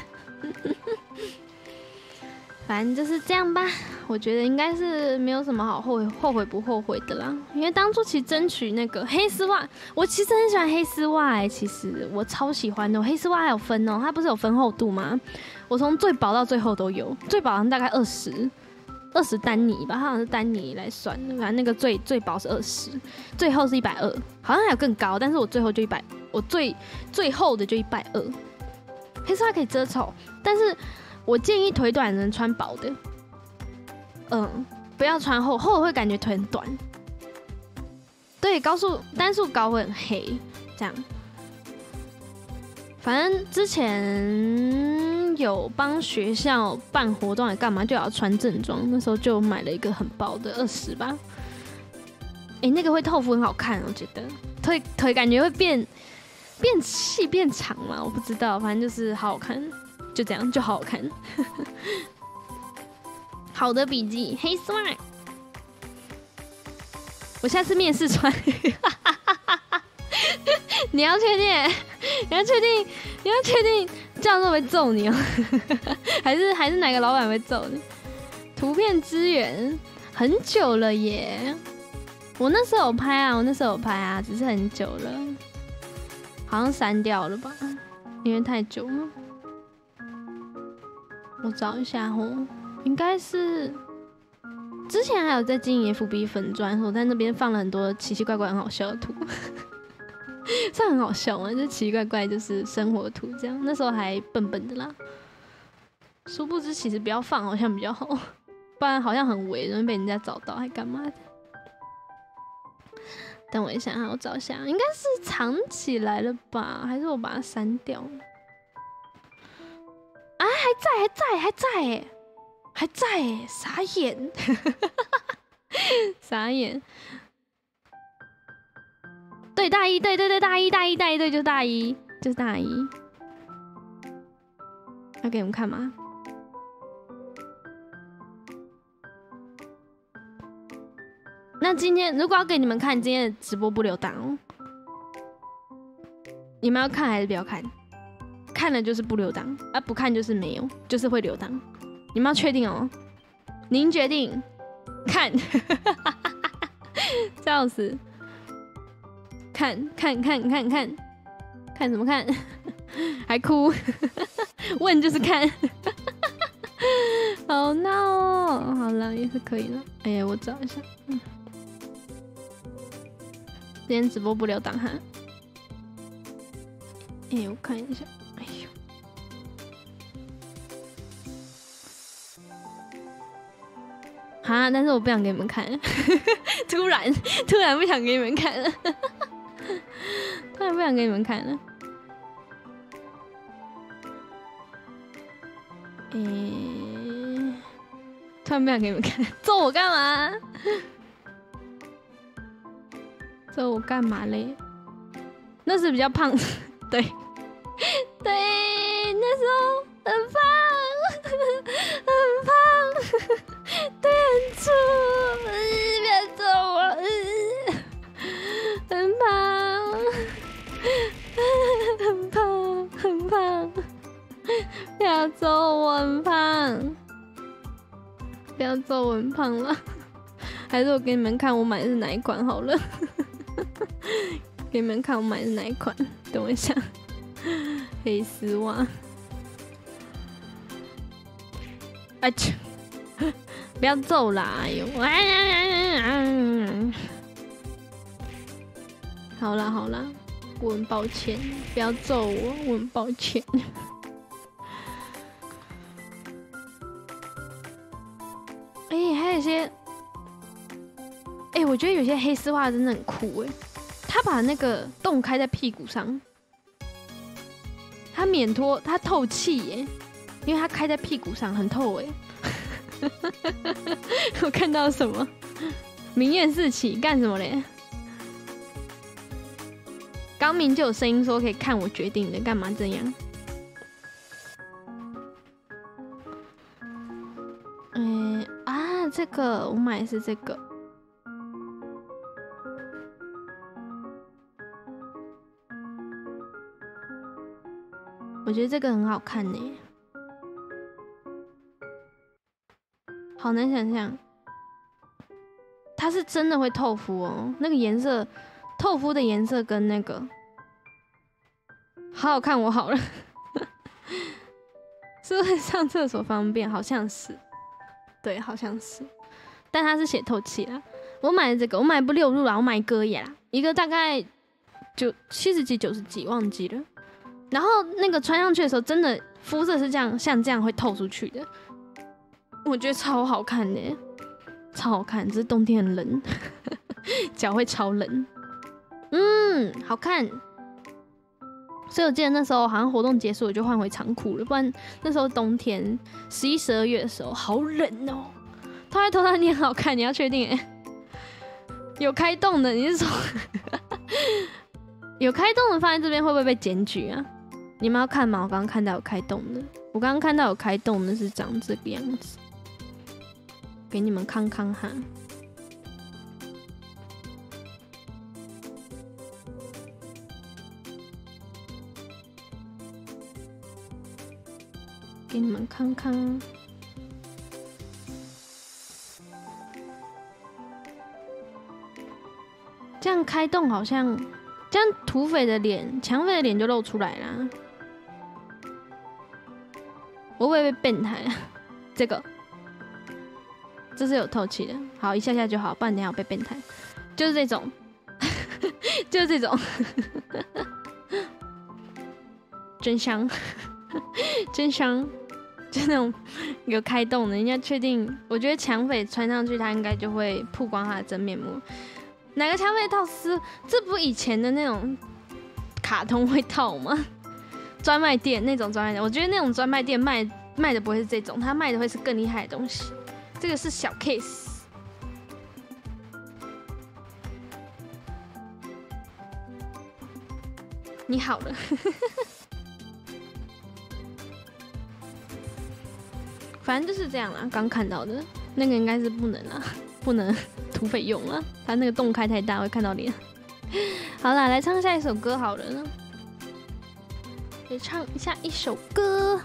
反正就是这样吧，我觉得应该是没有什么好后悔后悔不后悔的啦。因为当初其实争取那个黑丝袜，我其实很喜欢黑丝袜哎、欸，其实我超喜欢的。黑丝袜还有分哦、喔，它不是有分厚度吗？我从最薄到最厚都有，最薄好像大概二十，二十丹尼吧，它好像是丹尼来算的，反正那个最最薄是二十，最厚是一百二，好像还有更高，但是我最后就一百，我最最厚的就一百二。黑丝袜可以遮丑，但是。我建议腿短的人穿薄的，嗯，不要穿厚，厚的会感觉腿很短。对，高数单数高会很黑，这样。反正之前有帮学校办活动，还干嘛就要穿正装，那时候就买了一个很薄的二十吧。哎、欸，那个会透肤很好看，我觉得腿腿感觉会变变细变长嘛，我不知道，反正就是好好看。就这样就好好看。好的笔记，黑丝袜。我下次面试穿。你要确定？你要确定？你要确定教授会揍你哦、喔？还是还是哪个老板会揍你？图片资源很久了耶，我那时候有拍啊，我那时候有拍啊，只是很久了，好像删掉了吧，因为太久了。我找一下哦，应该是之前还有在经营 F B 粉专，我在那边放了很多奇奇怪怪很好笑的图，这很好笑吗？就奇奇怪怪就是生活图这样，那时候还笨笨的啦。殊不知其实不要放好像比较好，不然好像很违，容易被人家找到，还干嘛的？等我一下，我找一下，应该是藏起来了吧？还是我把它删掉了？啊，还在，还在，还在，哎，还在，哎，傻眼，傻眼。对，大一，对对对，大一，大一，大一，对，就是大一，就是大一。要给你们看吗？那今天如果要给你们看今天的直播不留档哦，你们要看还是不要看？看了就是不留档，啊不看就是没有，就是会留档。你们要确定哦，您决定看，笑死！看看看看看看什么看？还哭？问就是看，好闹哦！好了，也是可以的。哎呀，我找一下，嗯，今天直播不留档哈。哎、欸，我看一下。哎呦，哈！但是我不想给你们看，突然突然不想给你们看了，突然不想给你们看了。哎、欸， 突然不想给你们看，揍我干嘛？揍我干嘛嘞？那是比较胖，对，对，那时候很胖，很胖，对，很粗，呃、别揍我，呃、很胖，很胖，很胖，不要揍我，很胖。不要揍我很胖了，还是我给你们看我买的是哪一款好了。给你们看我买的是哪一款，等我一下。黑丝袜，哎去，不要揍啦！哎呦，好啦好啦，我很抱歉，不要揍我，我很抱歉。哎、欸，还有一些，哎、欸，我觉得有些黑丝袜真的很酷哎、欸。他把那个洞开在屁股上，它免脱，它透气耶、欸，因为它开在屁股上，很透哎、欸。我看到什么？明艳四起，干什么嘞？刚明就有声音说可以看我决定的，干嘛这样？嗯、欸、啊，这个我买的是这个。我觉得这个很好看呢，好难想象，它是真的会透肤哦。那个颜色，透肤的颜色跟那个，好好看，我好了，是不是上厕所方便？好像是，对，好像是，但它是写透气啦。我买的这个，我买不六入啦，我买歌雅，一个大概九七十几、九十几，忘记了。然后那个穿上去的时候，真的肤色是这样，像这样会透出去的，我觉得超好看的，超好看。只是冬天很冷，脚会超冷。嗯，好看。所以我记得那时候好像活动结束，我就换回长裤了，不然那时候冬天十一、十二月的时候好冷哦。套在头上你很好看，你要确定哎，有开洞的，你是说有开洞的放在这边会不会被检举啊？你们要看吗？我刚刚看到有开洞的，我刚刚看到有开洞的是长这个样子，给你们看看哈。给你们看看，这样开洞好像，这样土匪的脸、抢匪的脸就露出来啦。我会不会被变态啊？这个，这是有透气的，好一下下就好，不然等一下我被变态。就是这种，就是这种，真香，真香。就那种有开洞的，人家确定，我觉得抢匪穿上去，他应该就会曝光他的真面目。哪个抢匪套丝？这不以前的那种卡通会套吗？专卖店那种专卖店，我觉得那种专卖店卖卖的不会是这种，他卖的会是更厉害的东西。这个是小 case。你好了。反正就是这样啦，刚看到的那个应该是不能啦，不能土匪用啦，他那个洞开太大会看到脸。好啦，来唱下一首歌好了，来唱一下一首歌。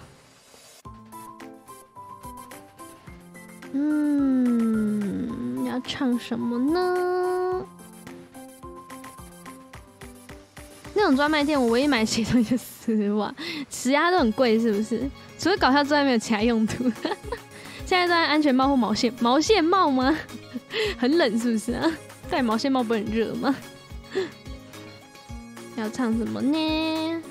嗯，要唱什么呢？那种专卖店，我唯一买其中一个丝袜，十鸭都很贵，是不是？除了搞笑之外，没有其他用途。现在戴安全帽或毛线毛线帽吗？很冷是不是啊？戴毛线帽不很热吗？要唱什么呢？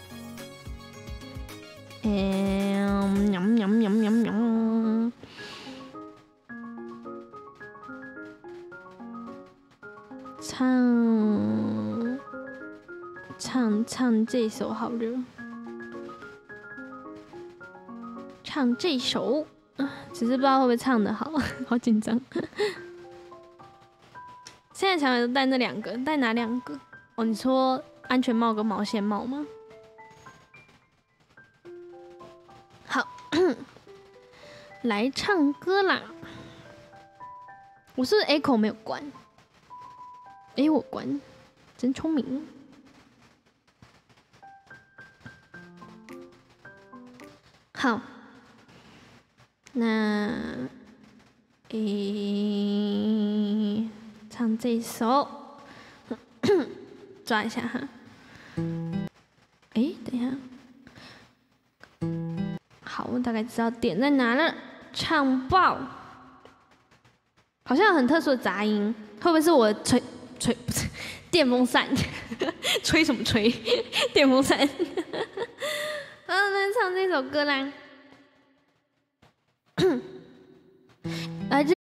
嗯，喵喵喵喵喵。唱唱唱这首好了。唱这首，只是不知道会不会唱得好。 好紧张。现在小孩都戴那两个，戴哪两个？哦，你说安全帽跟毛线帽吗？好，来唱歌啦！我是不是 echo 没有关？哎、欸，我关，真聪明。好，那诶、欸，唱这首，抓一下哈。哎、欸，等一下，好，我大概知道点在哪了。唱爆，好像有很特殊的杂音，会不会是我吹吹不是电风扇？吹什么吹？电风扇。好，来唱这首歌啦。来自。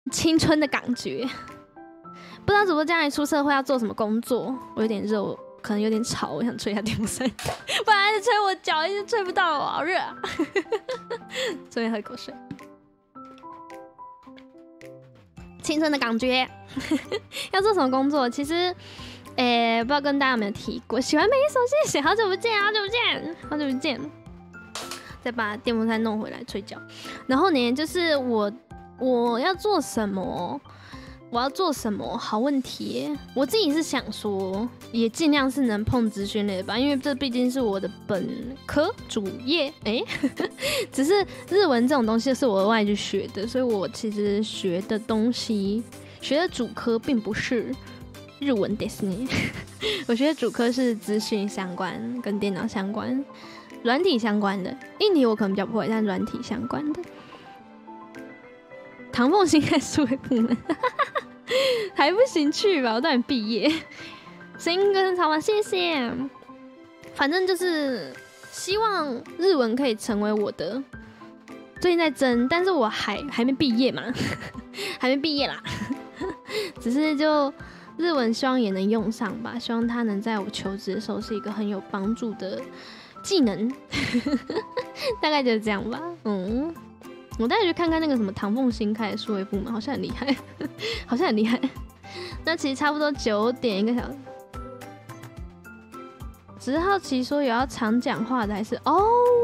青春的感觉。不知道主播将来出社会要做什么工作？我有点热，我可能有点吵，我想吹一下电风扇，不然一直吹我脚，一直吹不到，好热啊！顺便喝口水。青春的感觉，要做什么工作？其实，诶、欸，不知道跟大家有没有提过，喜欢美手谢谢，好久不见，好久不见，好久不见。再把电风扇弄回来吹脚。然后呢，就是我我要做什么？我要做什么？好问题耶！我自己是想说，也尽量是能碰资讯类的吧，因为这毕竟是我的本科主业。哎、欸，只是日文这种东西是我额外去学的，所以我其实学的东西，学的主科并不是日文ですね。我学的主科是资讯相关，跟电脑相关、软体相关的。硬体我可能比较不会，但软体相关的。唐凤新开数位部门，还不行去吧？我当然毕业。声音跟超完，谢谢。反正就是希望日文可以成为我的。最近在争，但是我还还没毕业嘛，还没毕业啦。只是就日文希望也能用上吧，希望它能在我求职的时候是一个很有帮助的技能。大概就是这样吧。嗯。我待会去看看那个什么唐凤新开的数位部门，好像很厉害，好像很厉害。那其实差不多九点一个小时，只是好奇说有要常讲话的还是哦？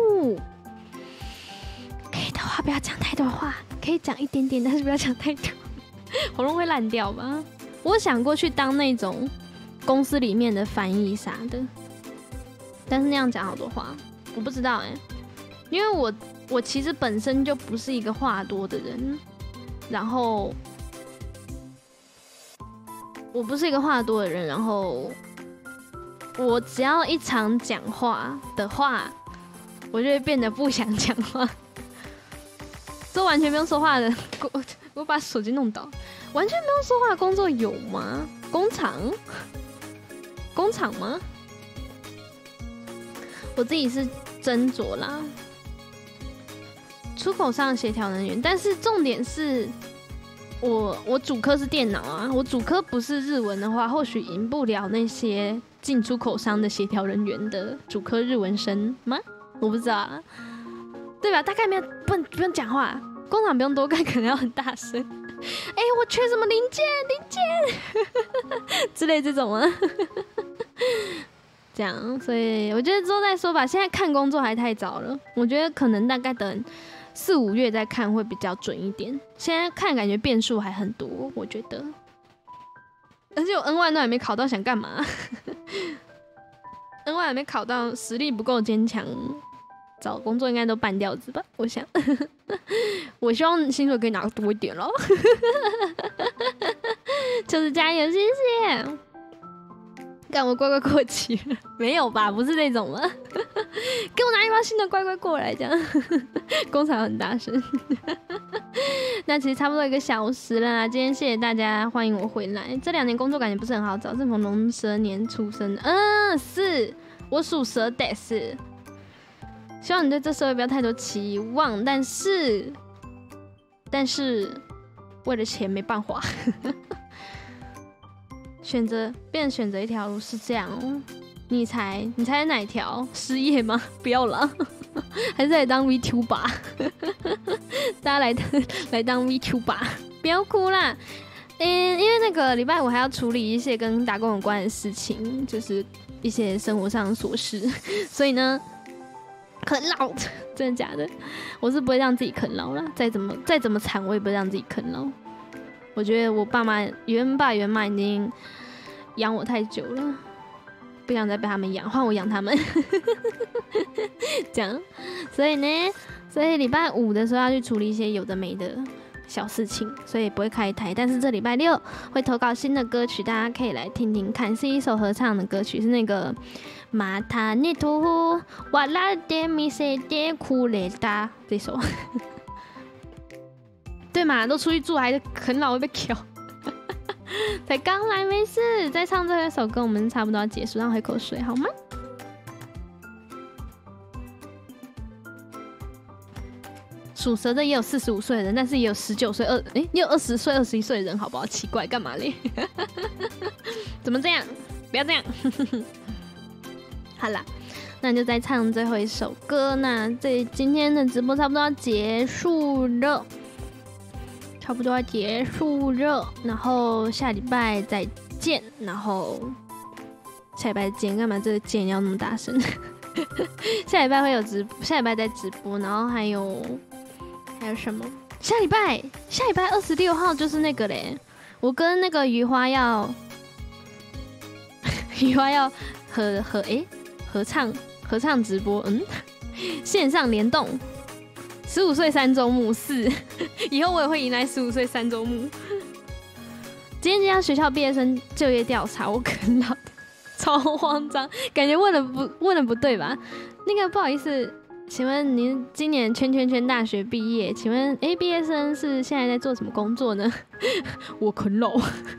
可以的话不要讲太多话，可以讲一点点，但是不要讲太多，喉咙会烂掉吧？我想过去当那种公司里面的翻译啥的，但是那样讲好多话，我不知道哎、欸，因为我。我其实本身就不是一个话多的人，然后我不是一个话多的人，然后我只要一常讲话的话，我就会变得不想讲话。这完全不用说话的，我我把手机弄倒，完全不用说话的工作有吗？工厂？工厂吗？我自己是斟酌啦。出口商协调人员，但是重点是我我主科是电脑啊，我主科不是日文的话，或许赢不了那些进出口商的协调人员的主科日文生吗？我不知道啊，对吧？大概没有，不不用讲话，工厂不用多干，可能要很大声。哎、欸，我缺什么零件零件之类这种啊。这样，所以我觉得之后再说吧。现在看工作还太早了，我觉得可能大概等四五月再看会比较准一点。现在看感觉变数还很多，我觉得。而且我 N 万都还没考到，想干嘛？N 万还没考到，实力不够坚强，找工作应该都半吊子吧？我想。我希望薪水可以拿多一点咯。就是加油，谢谢。干我乖乖过期了？没有吧？不是那种吗？给我拿一包新的乖乖过来，这样。工厂很大声。那其实差不多一个小时了啦。今天谢谢大家，欢迎我回来。这两年工作感觉不是很好找，是从龙蛇年出生的。嗯，是我属蛇的是。希望你对这社会不要太多期望，但是，但是为了钱没办法。选择变选择一条路是这样哦，你猜你猜哪一条？失业吗？不要了，还是来当 VTuber？ 大家来来当 VTuber， 不要哭啦。嗯，因为那个礼拜五还要处理一些跟打工有关的事情，就是一些生活上的琐事，所以呢，啃老，真的假的？我是不会让自己啃老啦，再怎么再怎么惨，我也不会让自己啃老。我觉得我爸妈原爸原妈已经养我太久了，不想再被他们养，换我养他们。这样，所以呢，所以礼拜五的时候要去处理一些有的没的小事情，所以不会开台。但是这礼拜六会投稿新的歌曲，大家可以来听听看，是一首合唱的歌曲，是那个马塔尼图瓦拉德米塞德库雷达这首。对嘛，都出去住还是啃老会被敲。才刚来没事，再唱这首歌，我们差不多要结束，让我喝口水好吗？ 属蛇的也有四十五岁的人，但是也有十九岁、二哎，也有二十岁、二十一岁的人，好不好？奇怪，干嘛嘞？怎么这样？不要这样。好啦，那就再唱最后一首歌。那这今天的直播差不多要结束了，差不多要结束了。然后下礼拜再见。然后下礼拜见，干嘛这个键要那么大声？下礼拜会有直播，下礼拜再直播。然后还有还有什么？下礼拜下礼拜二十六号就是那个嘞，我跟那个余花要余花要合合哎、欸、合唱合唱直播，嗯，线上联动。十五岁三周目四，以后我也会迎来十五岁三周目。今天这样学校毕业生就业调查，我啃老，超慌张，感觉问了不问了不对吧？那个不好意思，请问您今年圈圈圈大学毕业？请问哎，毕业生是现在在做什么工作呢？我啃老，我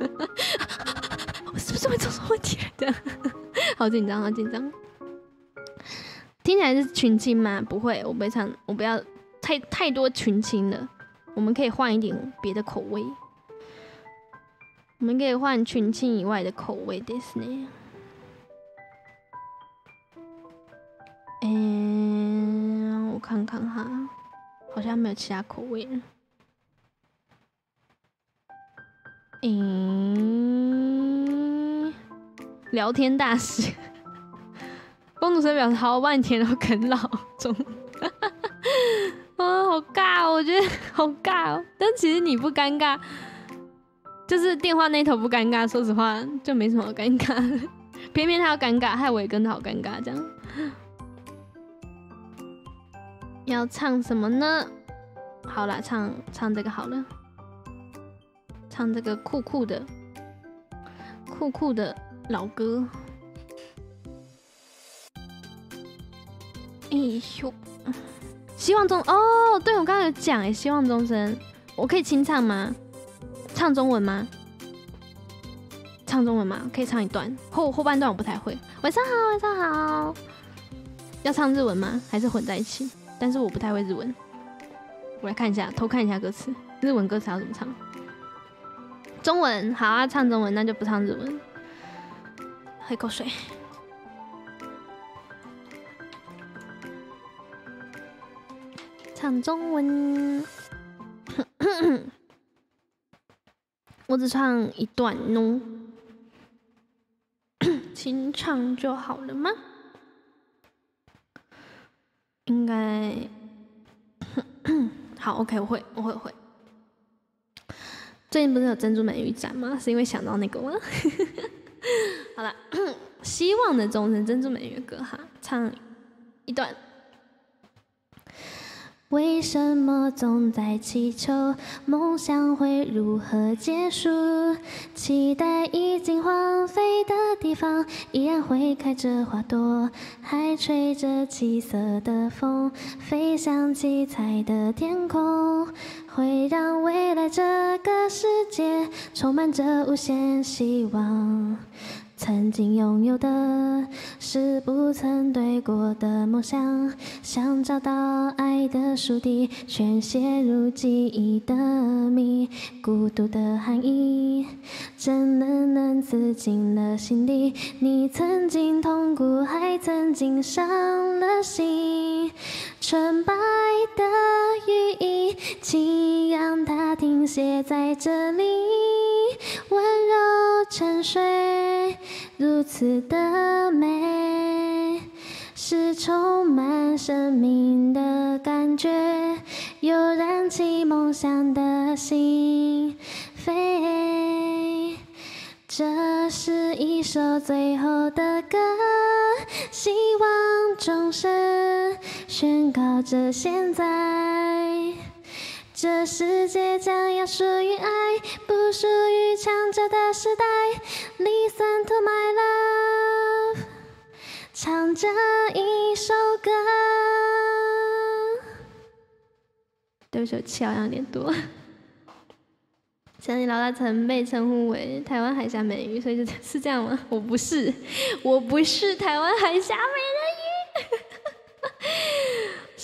是不是会做错问题来的？好紧张，好紧张。听起来是群青吗？不会，我不会唱，我不要太太多群青了。我们可以换一点别的口味，我们可以换群青以外的口味ですね。嗯，我看看哈，好像没有其他口味了。嗯，聊天大师。公主生表示好半天都啃老中，啊，好尬哦，我觉得好尬哦。但其实你不尴尬，就是电话那头不尴尬，说实话就没什么好尴尬的。偏偏他要尴尬，害我也跟他好尴尬这样。要唱什么呢？好啦，唱唱这个好了，唱这个酷酷的、酷酷的老歌。哎呦，希望中哦，对我刚刚有讲哎，希望终身，我可以清唱吗？唱中文吗？唱中文吗？可以唱一段，后后半段我不太会。晚上好，晚上好。要唱日文吗？还是混在一起？但是我不太会日文，我来看一下，偷看一下歌词，日文歌词要怎么唱？中文好啊，唱中文，那就不唱日文。喝一口水。唱中文，我只唱一段哦，清唱就好了吗？应该好 ，OK， 我会，我会，我会。最近不是有珍珠美人鱼展吗？是因为想到那个吗？好了，希望的钟声，珍珠美人鱼的歌哈，唱一段。为什么总在祈求梦想会如何结束？期待已经荒废的地方依然会开着花朵，还吹着七色的风，飞向七彩的天空，会让未来这个世界充满着无限希望。曾经拥有的是不曾对过的梦想，想找到爱的属地，全写入记忆的谜。孤独的含义真冷冷刺进了心底，你曾经痛苦，还曾经伤了心。纯白的羽翼，请让它停歇在这里，温柔沉睡，如此的美，是充满生命的感觉，又燃起梦想的心扉。这是一首最后的歌，希望钟声宣告着现在，这世界将要属于爱，不属于强者的时代。Listen to my love， 唱这一首歌。对不起，我气好像有点多。想你老大曾被称呼为台湾海峡美人鱼，所以就是这样吗？我不是，我不是台湾海峡美人鱼。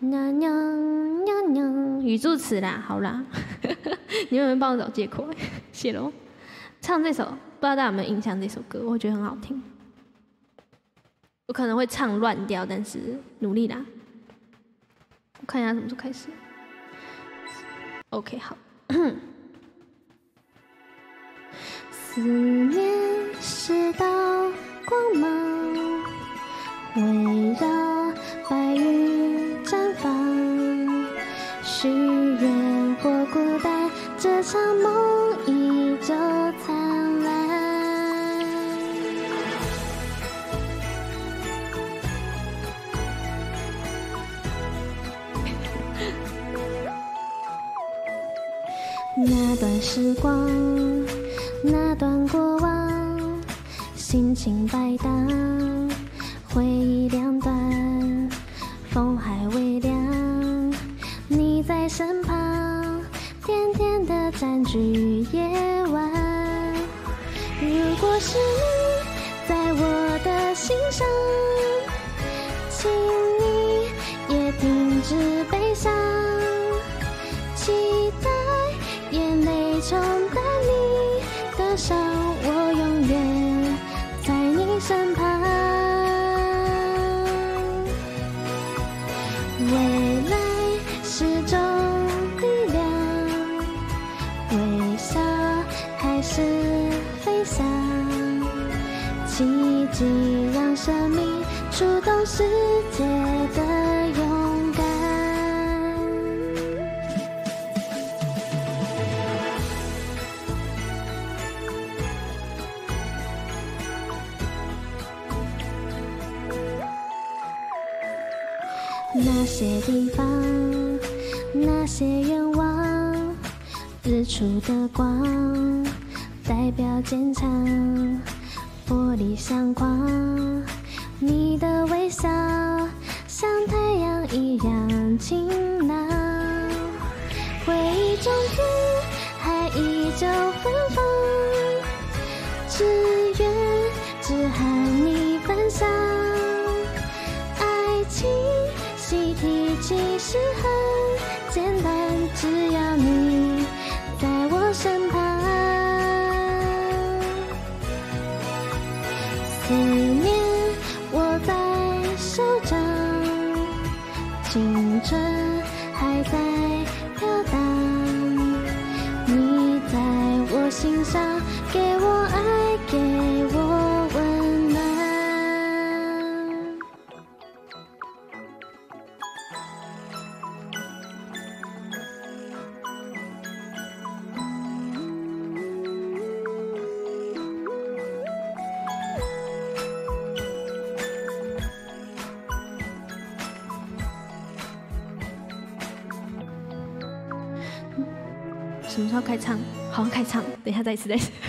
娘娘娘娘，语助词啦，好啦，你们有没有帮我找借口？谢喽。唱这首，不知道大家有没有印象？这首歌我觉得很好听，我可能会唱乱掉，但是努力啦。我看一下什么时候开始。OK， 好。思念是道光芒，围绕白云绽放。许愿或孤单，这场梦依旧灿烂。那段时光，那段过往，心情摆荡，回忆两端，风还未凉，你在身旁，甜甜的占据夜晚。如果是你在我的心上，请你也停止悲伤，期待眼泪冲淡你的伤，我永远在你身旁。未来是种力量，微笑开始飞翔，奇迹让生命触动世界的勇敢。那些地方，那些愿望，日出的光代表坚强，玻璃相框，你的微笑像太阳一样晴朗。回忆中云还依旧芬芳，只愿只和你分享。爱情习题其实很简单，只要你在我身旁。思念握在手掌，青春还在飘荡。你在我心上，给我爱，给我温暖。什么时候开唱？好，开唱。等一下，再一次，再一次。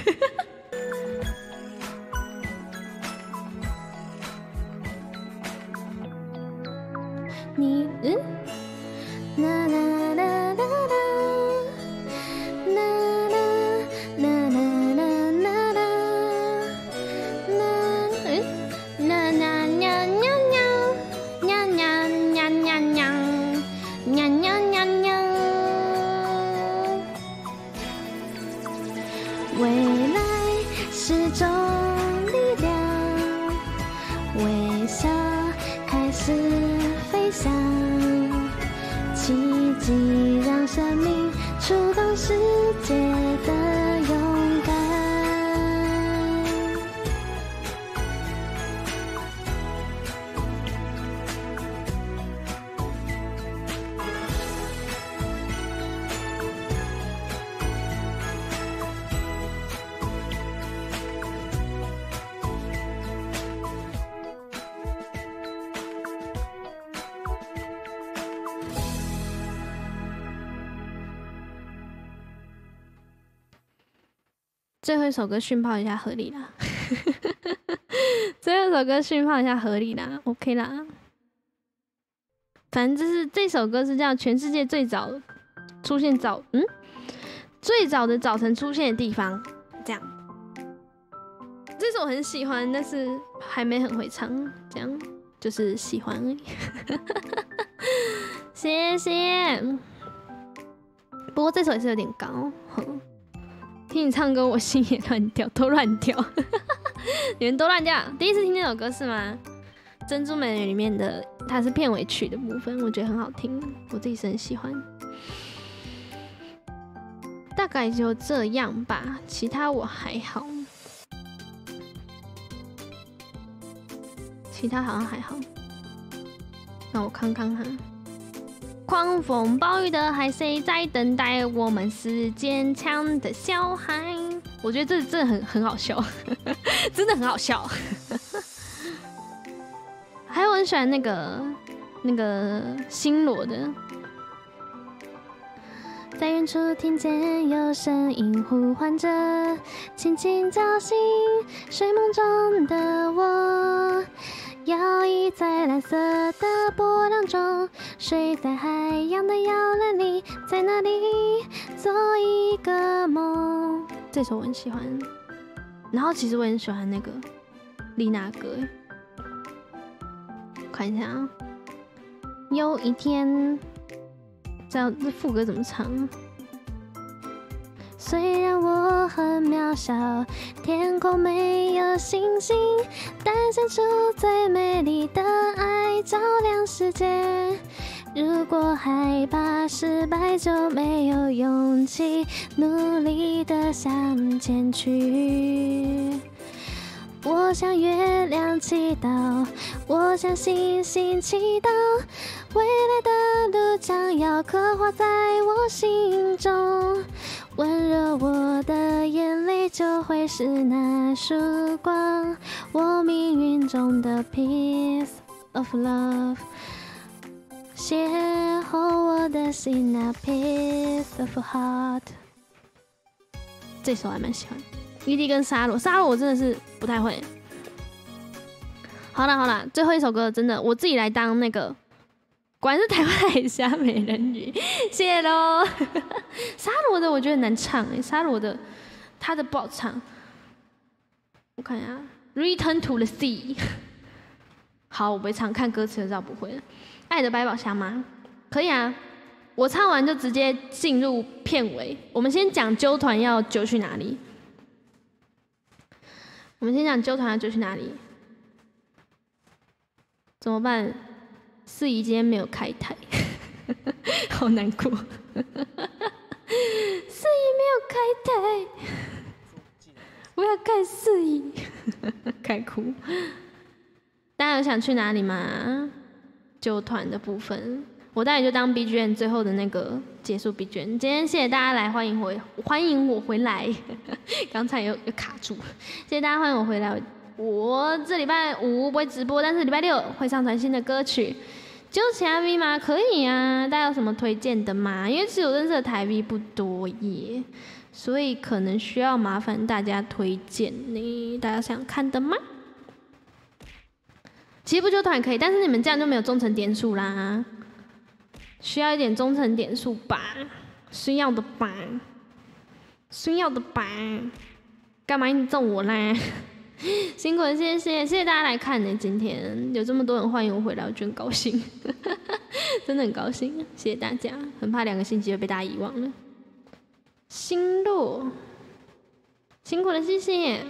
你嗯，啦啦啦啦啦，啦啦啦啦啦啦啦，啦嗯，啦啦呀呀呀，呀呀呀呀呀，呀呀呀呀。未来是种力量，微笑开始飞翔，奇迹让生命触动世界的勇敢。最后一首歌熏泡一下合理啦，最后一首歌熏泡一下合理啦 ，OK 啦。反正就是这首歌是叫全世界最早出现早嗯最早的早晨出现的地方，这样。这首我很喜欢，但是还没很会唱，这样就是喜欢而已。 谢谢。不过这首也是有点高，哼。听你唱歌，我心也乱跳，都乱跳，你们都乱跳。第一次听这首歌是吗？《珍珠美人鱼》里面的，它是片尾曲的部分，我觉得很好听，我自己是很喜欢。大概就这样吧，其他我还好，其他好像还好。让我看看哈。狂风暴雨的海，谁在等待我们是坚强的小孩？我觉得这真的很很好笑，真的很好笑。还有我很喜欢那个那个星罗的，在远处听见有声音呼唤着，轻轻叫醒睡梦中的我。摇曳在蓝色的波浪中，睡在海洋的摇篮里，在那里做一个梦。这首我很喜欢，然后其实我很喜欢那个丽娜歌，看一下啊。有一天，这样这副歌怎么唱？虽然我很渺小，天空没有星星，但献出最美丽的爱，照亮世界。如果害怕失败，就没有勇气努力地向前去。我向月亮祈祷，我向星星祈祷，未来的路将要刻画在我心中。温热我的眼泪，就会是那束光，我命运中的 piece of love， 邂逅我的心那 piece of heart。 这首还蛮喜欢。E D 跟沙罗，沙罗我真的是不太会。好啦好啦，最后一首歌真的我自己来当那个。果然是台湾海峡美人鱼，谢谢喽。沙罗的我觉得很难唱哎、欸，沙罗的他的不好唱。我看一下 ，Return to the Sea。好，我不会唱，看歌词就知道不会了。爱的百宝箱吗？可以啊，我唱完就直接进入片尾。我们先讲揪团要揪去哪里？我们先讲揪团要揪去哪里？怎么办？四姨今天没有开台，好难过。四姨没有开台，我要看四姨，开哭。大家有想去哪里吗？揪团的部分，我待会就当 B G M 最后的那个结束 B G M。今天谢谢大家来，欢迎回，欢迎我回来。刚才有有卡住，谢谢大家欢迎我回来。我这礼拜五不会直播，但是礼拜六会上传新的歌曲。揪其他 V 吗？可以啊，大家有什么推荐的吗？因为其实我认识的台 V 不多耶，所以可能需要麻烦大家推荐呢。大家想看的吗？其实不揪团可以，但是你们这样就没有忠诚点数啦，需要一点忠诚点数吧，需要的吧，需要的吧，干嘛一直揍我啦？辛苦了，谢谢谢谢大家来看呢，今天有这么多人欢迎我回来，我觉得很高兴，真的很高兴，谢谢大家，很怕两个星期就被大家遗忘了。星落，辛苦了，谢谢。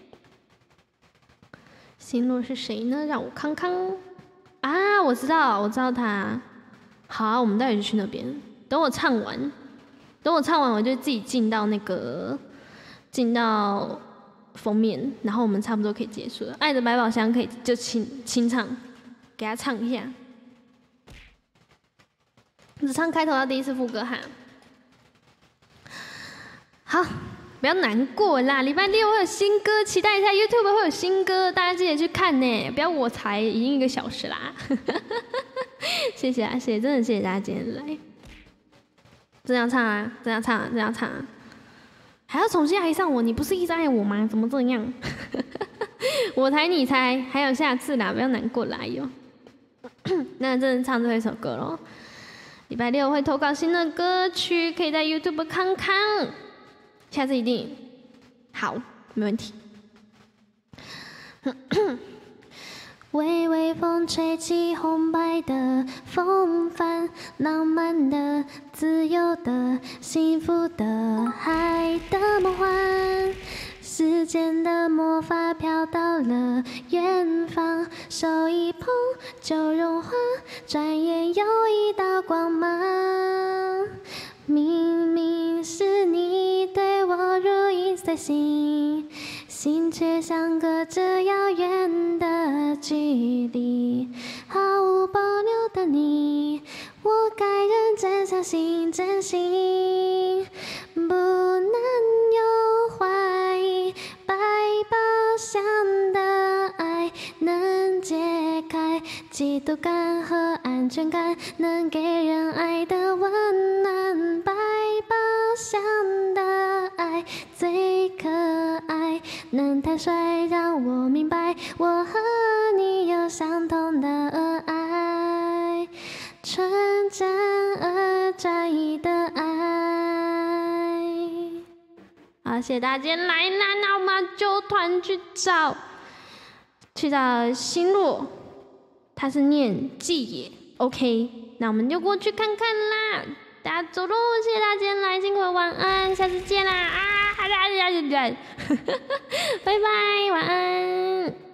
星落是谁呢？让我看看啊，我知道，我知道他。好，我们待会就去那边。等我唱完，等我唱完，我就自己进到那个，进到。封面，然后我们差不多可以结束了。爱的百宝箱可以就清清唱，给他唱一下。只唱开头到第一次副歌哈。好，不要难过啦，礼拜六会有新歌，期待一下 YouTube 会有新歌，大家记得去看呢。不要我才已经一个小时啦。谢谢啊，谢谢，真的谢谢大家今天来。这样唱啊，这样唱啊，这样唱啊。还要重新爱上我？你不是一直爱我吗？怎么这样？我猜你猜，还有下次啦，不要难过啦哟。那真的唱最后一首歌咯。礼拜六会投稿新的歌曲，可以在 YouTube 看看。下次一定好，没问题。 微微风吹起红白的风帆，浪漫的、自由的、幸福的、爱的梦幻。时间的魔法飘到了远方，手一碰就融化，转眼又一道光芒。明明是你对我如影随形，心却相隔着遥远的距离。毫无保留的你，我该认真相信真心，不能有怀疑。百宝箱的爱能解开嫉妒感和安全感，能给人爱的温暖。百宝箱的爱最可爱，能坦率让我明白，我和你有相同的爱，纯真而专一的爱。好，谢谢大家来啦，那我们就团去找去找星落，他是念季野 ，OK， 那我们就过去看看啦。大家走喽，谢谢大家来，辛苦了，晚安，下次见啦啊！拜拜，晚安。